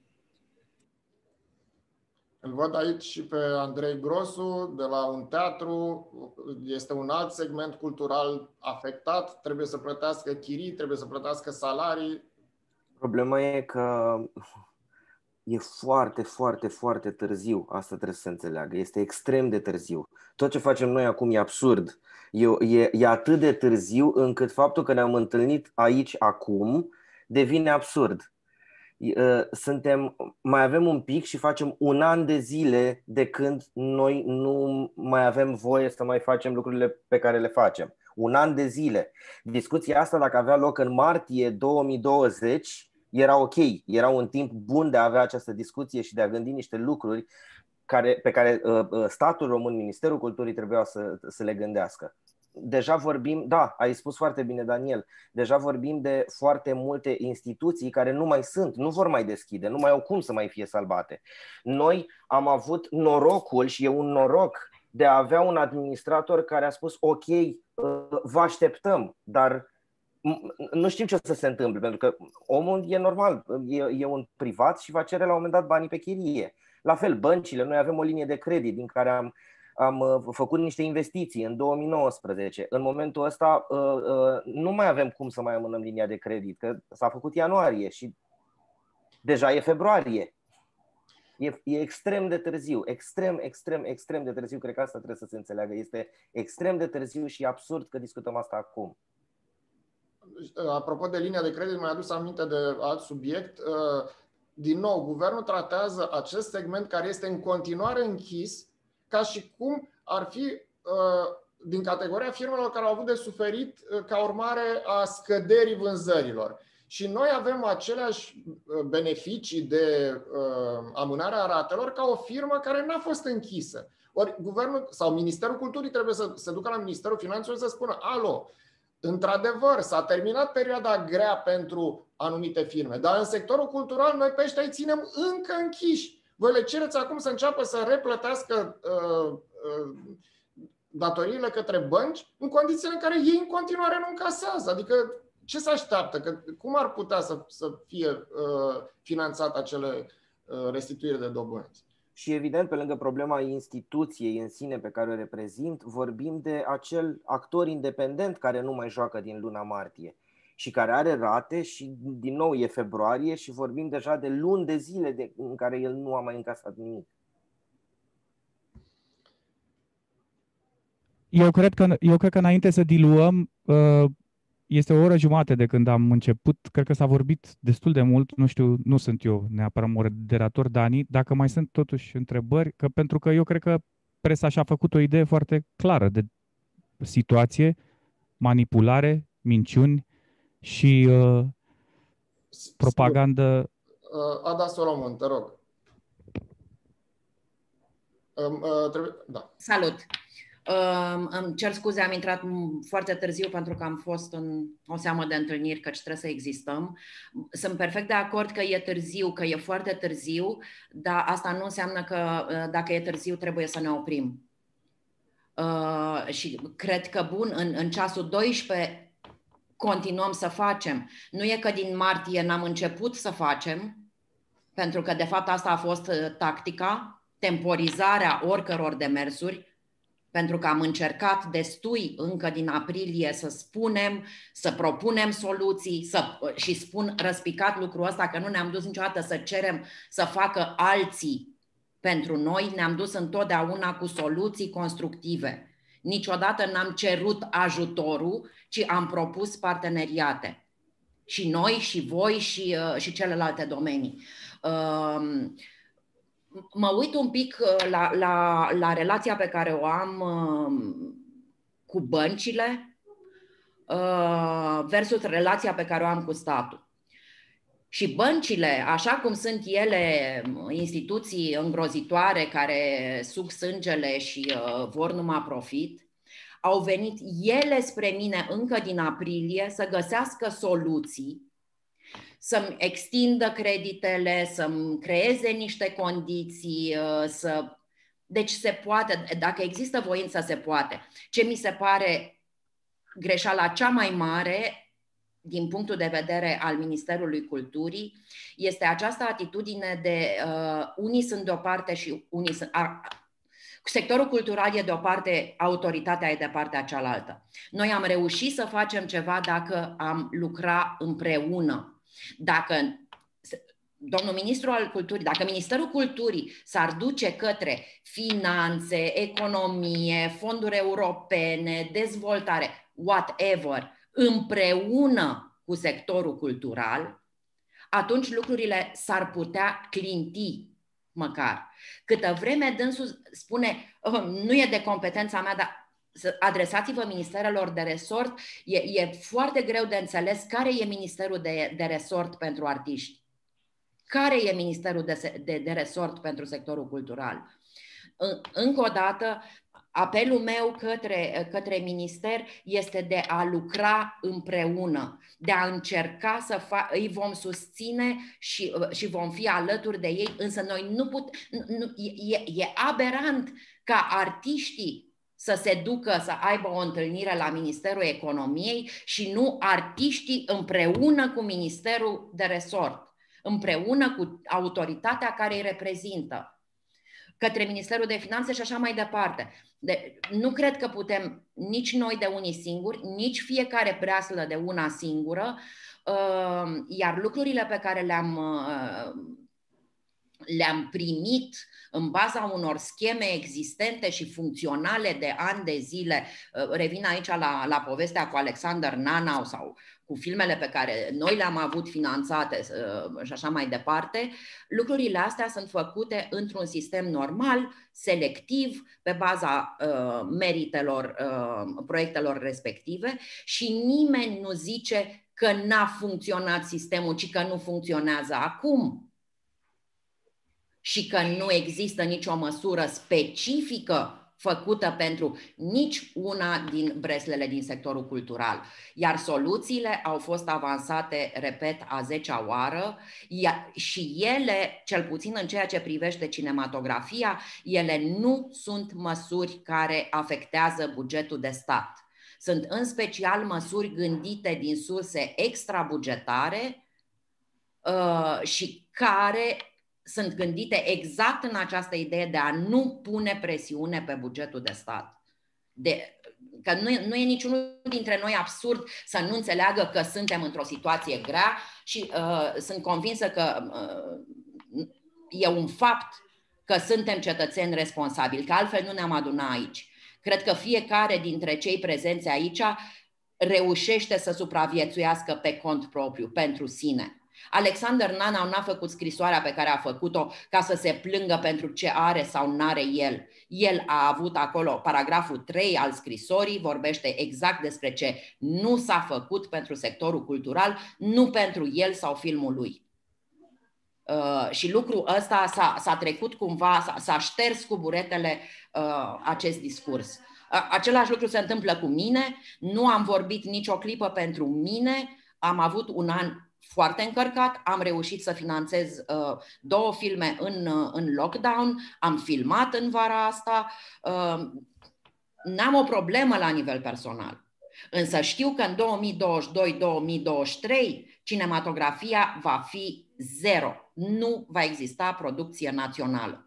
Îl văd aici și pe Andrei Grosu, de la un teatru. Este un alt segment cultural afectat. Trebuie să plătească chirii, trebuie să plătească salarii. Problema e că e foarte, foarte, foarte târziu. Asta trebuie să se înțeleagă. Este extrem de târziu. Tot ce facem noi acum e absurd. E, e, e atât de târziu încât faptul că ne-am întâlnit aici acum devine absurd. Suntem, mai avem un pic și facem un an de zile de când noi nu mai avem voie să mai facem lucrurile pe care le facem. Un an de zile. Discuția asta, dacă avea loc în martie două mii douăzeci, era ok. Era un timp bun de a avea această discuție și de a gândi niște lucruri care, pe care uh, statul român, Ministerul Culturii trebuia să, să le gândească. deja vorbim, da, ai spus foarte bine, Daniel, deja vorbim de foarte multe instituții care nu mai sunt, nu vor mai deschide, nu mai au cum să mai fie salvate. Noi am avut norocul, și e un noroc, de a avea un administrator care a spus ok, vă așteptăm, dar nu știm ce o să se întâmple, pentru că omul e normal, e, e un privat și va cere la un moment dat banii pe chirie. La fel, băncile, noi avem o linie de credit din care am, am făcut niște investiții în două mii nouăsprezece. În momentul ăsta nu mai avem cum să mai amânăm linia de credit, că s-a făcut ianuarie și deja e februarie. E, e extrem de târziu, extrem, extrem, extrem de târziu, cred că asta trebuie să se înțeleagă. Este extrem de târziu și absurd că discutăm asta acum. Apropo de linia de credit, mi-a adus aminte de alt subiect. Din nou, guvernul tratează acest segment care este în continuare închis ca și cum ar fi din categoria firmelor care au avut de suferit ca urmare a scăderii vânzărilor. Și noi avem aceleași beneficii de amânare a ratelor ca o firmă care n-a fost închisă. Ori guvernul sau Ministerul Culturii trebuie să se ducă la Ministerul Finanțelor să spună: alo, într-adevăr, s-a terminat perioada grea pentru anumite firme, dar în sectorul cultural noi pe ăștia îi ținem încă închiși. Voi le cereți acum să înceapă să replătească uh, uh, datoriile către bănci în condițiile în care ei în continuare nu încasează. Adică ce se așteaptă? Că, cum ar putea să, să fie uh, finanțate acele uh, restituiri de dobânzi? Și evident, pe lângă problema instituției în sine pe care o reprezint, vorbim de acel actor independent care nu mai joacă din luna martie și care are rate și din nou e februarie și vorbim deja de luni de zile de, în care el nu a mai încasat nimic. Eu cred că, eu cred că înainte să diluăm, este o oră jumate de când am început, cred că s-a vorbit destul de mult, nu știu, nu sunt eu neapărat moderator, Dani, dacă mai sunt totuși întrebări, că pentru că eu cred că presa și-a făcut o idee foarte clară de situație, manipulare, minciuni și uh, propagandă. Uh, Ada Solomon, te rog. Uh, uh, trebuie... da. Salut! Uh, îmi cer scuze, am intrat foarte târziu pentru că am fost în o seamă de întâlniri, căci trebuie să existăm. Sunt perfect de acord că e târziu, că e foarte târziu, dar asta nu înseamnă că uh, dacă e târziu trebuie să ne oprim. Uh, și cred că, bun, în, în ceasul doisprezece continuăm să facem. Nu e că din martie n-am început să facem, pentru că de fapt asta a fost uh, tactica, temporizarea oricăror demersuri, pentru că am încercat destui încă din aprilie să spunem, să propunem soluții să, și spun răspicat lucrul ăsta că nu ne-am dus niciodată să cerem să facă alții pentru noi, ne-am dus întotdeauna cu soluții constructive. Niciodată n-am cerut ajutorul, ci am propus parteneriate. Și noi, și voi, și, și celelalte domenii. Mă uit un pic la, la, la relația pe care o am cu băncile versus relația pe care o am cu statul. Și băncile, așa cum sunt ele instituții îngrozitoare care suc sângele și vor numai profit, au venit ele spre mine încă din aprilie să găsească soluții, să-mi extindă creditele, să-mi creeze niște condiții, să... deci se poate, dacă există voință, se poate. Ce mi se pare greșeala cea mai mare din punctul de vedere al Ministerului Culturii este această atitudine de uh, unii sunt de o parte și unii sunt... A, sectorul cultural e de o parte, autoritatea e de partea cealaltă. Noi am reușit să facem ceva dacă am lucra împreună. Dacă domnul ministru al culturii, dacă Ministerul Culturii s-ar duce către finanțe, economie, fonduri europene, dezvoltare, whatever, împreună cu sectorul cultural, atunci lucrurile s-ar putea clinti măcar. Câtă vreme dânsul spune, oh, nu e de competența mea, dar adresați-vă ministerelor de resort, e, e foarte greu de înțeles care e ministerul de, de resort pentru artiști, care e ministerul de, de, de resort pentru sectorul cultural. Încă o dată, apelul meu către, către minister este de a lucra împreună, de a încerca să fa- îi vom susține și, și vom fi alături de ei, însă noi nu putem, nu, e, e aberant ca artiștii să se ducă să aibă o întâlnire la Ministerul Economiei și nu artiștii împreună cu Ministerul de Resort, împreună cu autoritatea care îi reprezintă, către Ministerul de Finanțe și așa mai departe. De, nu cred că putem nici noi de unii singuri, nici fiecare breaslă de una singură, iar lucrurile pe care le-am, le-am primit în baza unor scheme existente și funcționale de ani de zile, revin aici la, la povestea cu Alexander Nanau sau cu filmele pe care noi le-am avut finanțate și așa mai departe, lucrurile astea sunt făcute într-un sistem normal, selectiv, pe baza uh, meritelor uh, proiectelor respective și nimeni nu zice că n-a funcționat sistemul, ci că nu funcționează acum și că nu există nicio măsură specifică făcută pentru nici una din breslele din sectorul cultural. Iar soluțiile au fost avansate, repet, a zecea oară și ele, cel puțin în ceea ce privește cinematografia, ele nu sunt măsuri care afectează bugetul de stat. Sunt în special măsuri gândite din surse extrabugetare uh, și care sunt gândite exact în această idee de a nu pune presiune pe bugetul de stat. De, că nu e, nu e niciunul dintre noi absurd să nu înțeleagă că suntem într-o situație grea și uh, sunt convinsă că uh, e un fapt că suntem cetățeni responsabili, că altfel nu ne-am adunat aici. Cred că fiecare dintre cei prezenți aici reușește să supraviețuiască pe cont propriu, pentru sine. Alexander Nanau n-a făcut scrisoarea pe care a făcut-o ca să se plângă pentru ce are sau n-are el. El a avut acolo, paragraful trei al scrisorii vorbește exact despre ce nu s-a făcut pentru sectorul cultural, nu pentru el sau filmul lui. Uh, și lucrul ăsta s-a, s-a trecut cumva, s-a, s-a șters cu buretele uh, acest discurs. Uh, același lucru se întâmplă cu mine, nu am vorbit nicio clipă pentru mine, am avut un an foarte încărcat, am reușit să finanțez uh, două filme în, uh, în lockdown, am filmat în vara asta, uh, n-am o problemă la nivel personal. Însă știu că în două mii douăzeci și doi două mii douăzeci și trei cinematografia va fi zero. Nu va exista producție națională.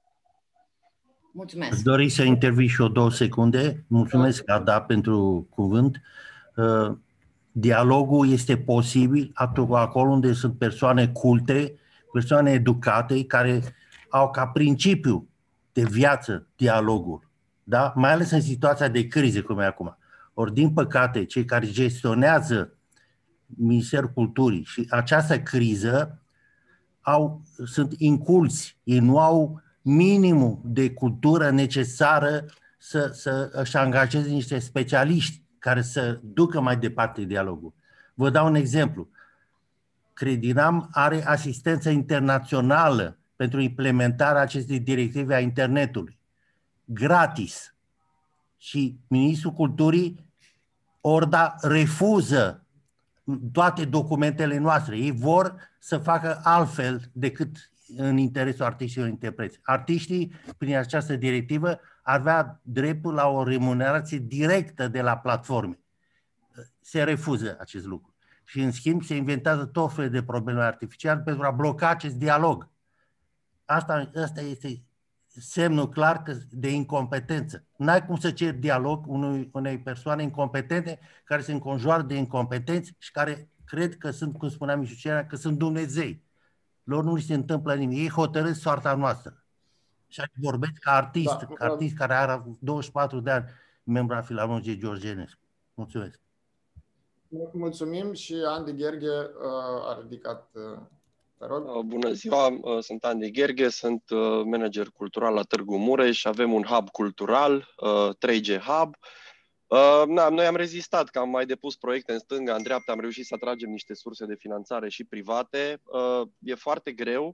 Mulțumesc. Aș dori să intervii și o două secunde. Mulțumesc, Ada, pentru cuvânt. Uh, Dialogul este posibil acolo unde sunt persoane culte, persoane educate, care au ca principiu de viață dialogul. Da? Mai ales în situația de criză, cum e acum. Ori, din păcate, cei care gestionează Ministerul Culturii și această criză au, sunt inculți. Ei nu au minimul de cultură necesară să, să își angajeze niște specialiști care să ducă mai departe dialogul. Vă dau un exemplu. Credinam are asistență internațională pentru implementarea acestei directive a internetului. Gratis. Și Ministrul Culturii, Orda, refuză toate documentele noastre. Ei vor să facă altfel decât în interesul artiștilor interpreți. Artiștii, prin această directivă, avea dreptul la o remunerație directă de la platforme. Se refuză acest lucru. Și, în schimb, se inventează tot felul de probleme artificiale pentru a bloca acest dialog. Asta, asta este semnul clar că de incompetență. N-ai cum să ceri dialog unui, unei persoane incompetente care se înconjoară de incompetenți și care cred că sunt, cum spunea Mișucerea, că sunt Dumnezei. Lor nu li se întâmplă nimic. Ei hotărâsc soarta noastră. Și aici vorbesc ca artist, da, ca artist care are douăzeci și patru de ani, membru al Filarmoniei George Enescu. Mulțumesc. Mulțumim și Andy Gherghe a ridicat. Te rog. Bună ziua, sunt Andy Gherghe, sunt manager cultural la Târgu Mureș, avem un hub cultural, trei G Hub. Noi am rezistat, că am mai depus proiecte în stânga, în dreapta, am reușit să atragem niște surse de finanțare și private. E foarte greu.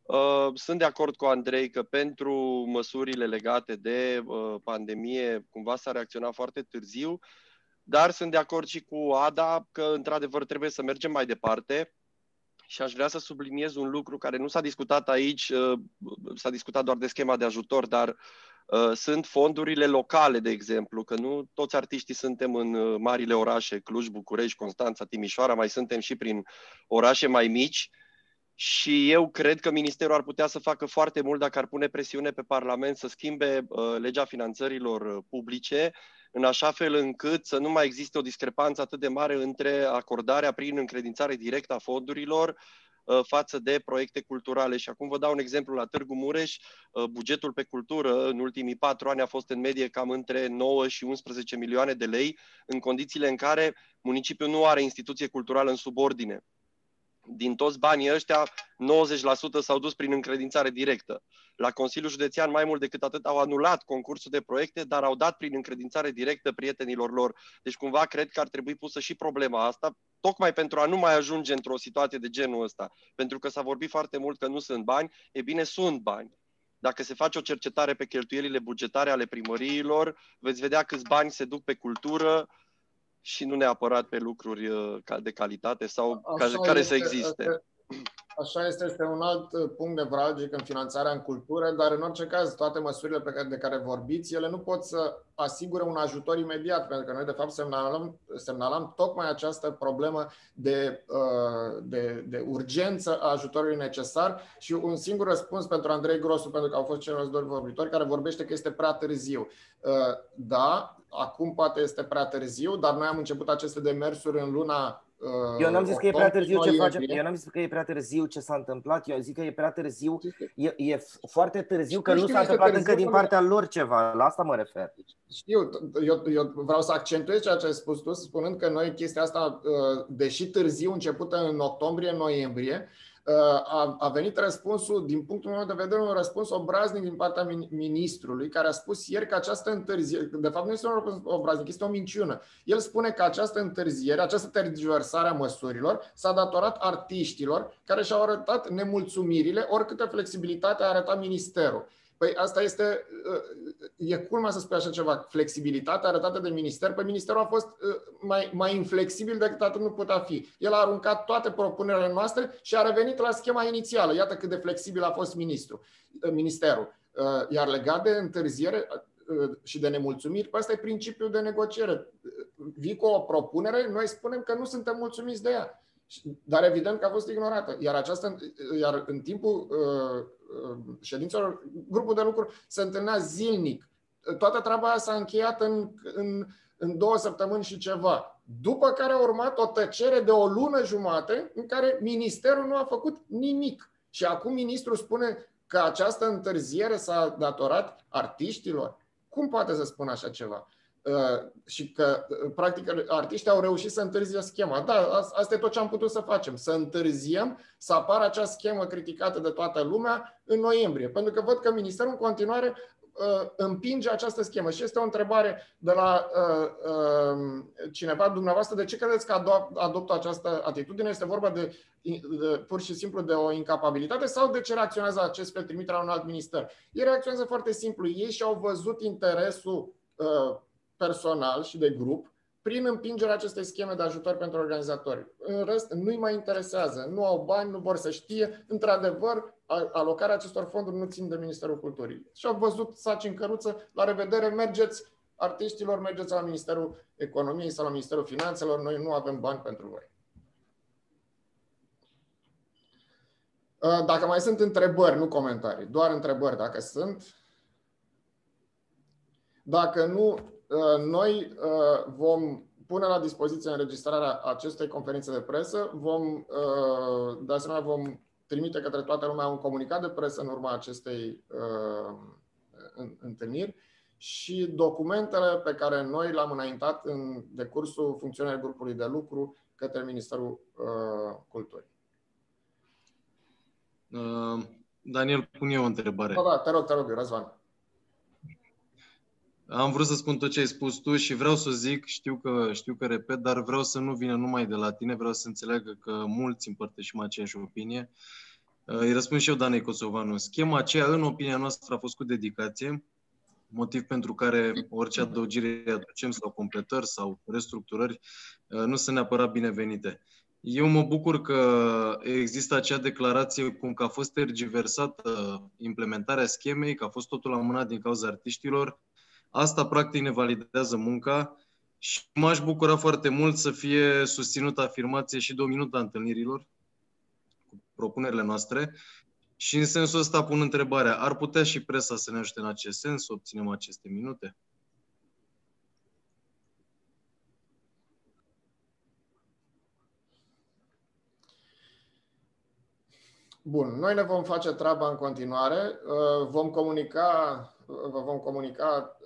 Sunt de acord cu Andrei că pentru măsurile legate de pandemie cumva s-a reacționat foarte târziu, dar sunt de acord și cu Ada că într-adevăr trebuie să mergem mai departe. Și aș vrea să subliniez un lucru care nu s-a discutat aici, s-a discutat doar de schema de ajutor, dar uh, sunt fondurile locale, de exemplu, că nu toți artiștii suntem în marile orașe, Cluj, București, Constanța, Timișoara, mai suntem și prin orașe mai mici și eu cred că Ministerul ar putea să facă foarte mult dacă ar pune presiune pe Parlament să schimbe uh, legea finanțărilor publice, în așa fel încât să nu mai existe o discrepanță atât de mare între acordarea prin încredințare directă a fondurilor față de proiecte culturale. Și acum vă dau un exemplu la Târgu Mureș. Bugetul pe cultură în ultimii patru ani a fost în medie cam între nouă și unsprezece milioane de lei, în condițiile în care municipiul nu are instituție culturală în subordine. Din toți banii ăștia, nouăzeci la sută s-au dus prin încredințare directă. La Consiliul Județean, mai mult decât atât, au anulat concursul de proiecte, dar au dat prin încredințare directă prietenilor lor. Deci cumva cred că ar trebui pusă și problema asta, tocmai pentru a nu mai ajunge într-o situație de genul ăsta. Pentru că s-a vorbit foarte mult că nu sunt bani, e bine, sunt bani. Dacă se face o cercetare pe cheltuielile bugetare ale primăriilor, veți vedea câți bani se duc pe cultură, și nu neapărat pe lucruri de calitate sau așa care este, să existe. Așa este, este un alt punct nevralgic în finanțarea în cultură, dar în orice caz toate măsurile pe care, de care vorbiți, ele nu pot să asigure un ajutor imediat, pentru că noi de fapt semnalăm, semnalăm tocmai această problemă de, de, de urgență a ajutorului necesar și un singur răspuns pentru Andrei Grosu, pentru că au fost ceilalți doi vorbitori, care vorbește că este prea târziu. Da, acum poate este prea târziu, dar noi am început aceste demersuri în luna Eu n-am zis că e prea târziu ce facem. Eu n-am zis că e prea târziu ce s-a întâmplat. Eu zic că e prea târziu. E, e foarte târziu că nu s-a întâmplat încă din partea lor ceva. La asta mă refer. Știu, eu, eu vreau să accentuez ceea ce ai spus tu, spunând că noi chestia asta, deși târziu, începută în octombrie-noiembrie, a, a venit răspunsul, din punctul meu de vedere, un răspuns obraznic din partea ministrului, care a spus ieri că această întârziere, de fapt nu este un răspuns obraznic, este o minciună. El spune că această întârziere, această tergiversare a măsurilor s-a datorat artiștilor care și-au arătat nemulțumirile, oricâtă flexibilitate a arătat ministerul. Păi asta este, e culmea să spui așa ceva, flexibilitatea arătată de minister. Păi ministerul a fost mai, mai inflexibil decât atât nu putea fi. El a aruncat toate propunerile noastre și a revenit la schema inițială. Iată cât de flexibil a fost ministrul, ministerul. Iar legat de întârziere și de nemulțumiri, ăsta e principiul de negociere. Vii cu o propunere, noi spunem că nu suntem mulțumiți de ea. Dar evident că a fost ignorată. Iar, această, iar în timpul uh, ședințelor, grupul de lucru se întâlnea zilnic. Toată treaba aia s-a încheiat în, în, în două săptămâni și ceva. După care a urmat o tăcere de o lună jumate în care ministerul nu a făcut nimic. Și acum ministrul spune că această întârziere s-a datorat artiștilor. Cum poate să spună așa ceva? Uh, și că, uh, practic, artiștii au reușit să întârzie schema. Da, asta e tot ce am putut să facem. Să întârziem, să apară acea schemă criticată de toată lumea în noiembrie. Pentru că văd că Ministerul în continuare uh, împinge această schemă. Și este o întrebare de la uh, uh, cineva, dumneavoastră, de ce credeți că ado- adoptă această atitudine? Este vorba de, de pur și simplu de o incapabilitate sau de ce reacționează acest fel trimiterea la un alt minister? Ei reacționează foarte simplu. Ei și-au văzut interesul uh, personal și de grup prin împingerea acestei scheme de ajutor pentru organizatori. În rest, nu-i mai interesează. Nu au bani, nu vor să știe. Într-adevăr, alocarea acestor fonduri nu țin de Ministerul Culturii. Și au văzut saci în căruță. La revedere, mergeți artiștilor, mergeți la Ministerul Economiei sau la Ministerul Finanțelor. Noi nu avem bani pentru voi. Dacă mai sunt întrebări, nu comentarii, doar întrebări dacă sunt. Dacă nu, noi vom pune la dispoziție înregistrarea acestei conferințe de presă, vom, de asemenea vom trimite către toată lumea un comunicat de presă în urma acestei întâlniri și documentele pe care noi le-am înaintat în decursul funcționării grupului de lucru către Ministerul Culturii. Daniel, pun eu o întrebare. Da, da, te rog, te rog, Răzvan. Am vrut să spun tot ce ai spus tu și vreau să zic, știu că, știu că repet, dar vreau să nu vină numai de la tine, vreau să înțeleagă că mulți împărtășim aceeași opinie. Îi răspund și eu, Danei Kosovanu. Schema aceea, în opinia noastră, a fost cu dedicație, motiv pentru care orice adăugire aducem sau completări sau restructurări nu sunt neapărat binevenite. Eu mă bucur că există acea declarație cum că a fost tergiversată implementarea schemei, că a fost totul amânat din cauza artiștilor. Asta, practic, ne validează munca și m-aș bucura foarte mult să fie susținută afirmație și două minute a întâlnirilor cu propunerile noastre. Și în sensul ăsta pun întrebarea, ar putea și presa să ne ajute în acest sens, să obținem aceste minute? Bun, noi ne vom face treaba în continuare. Vom comunica, vă vom comunica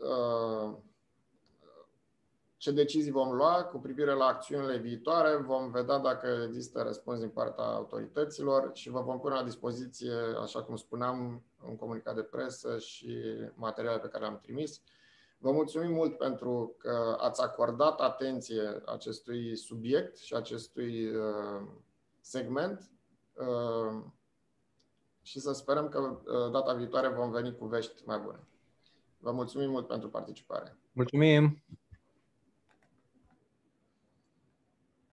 ce decizii vom lua cu privire la acțiunile viitoare. Vom vedea dacă există răspuns din partea autorităților și vă vom pune la dispoziție, așa cum spuneam, un comunicat de presă și materiale pe care le-am trimis. Vă mulțumim mult pentru că ați acordat atenție acestui subiect și acestui segment și să sperăm că data viitoare vom veni cu vești mai bune. Vă mulțumim mult pentru participare. Mulțumim!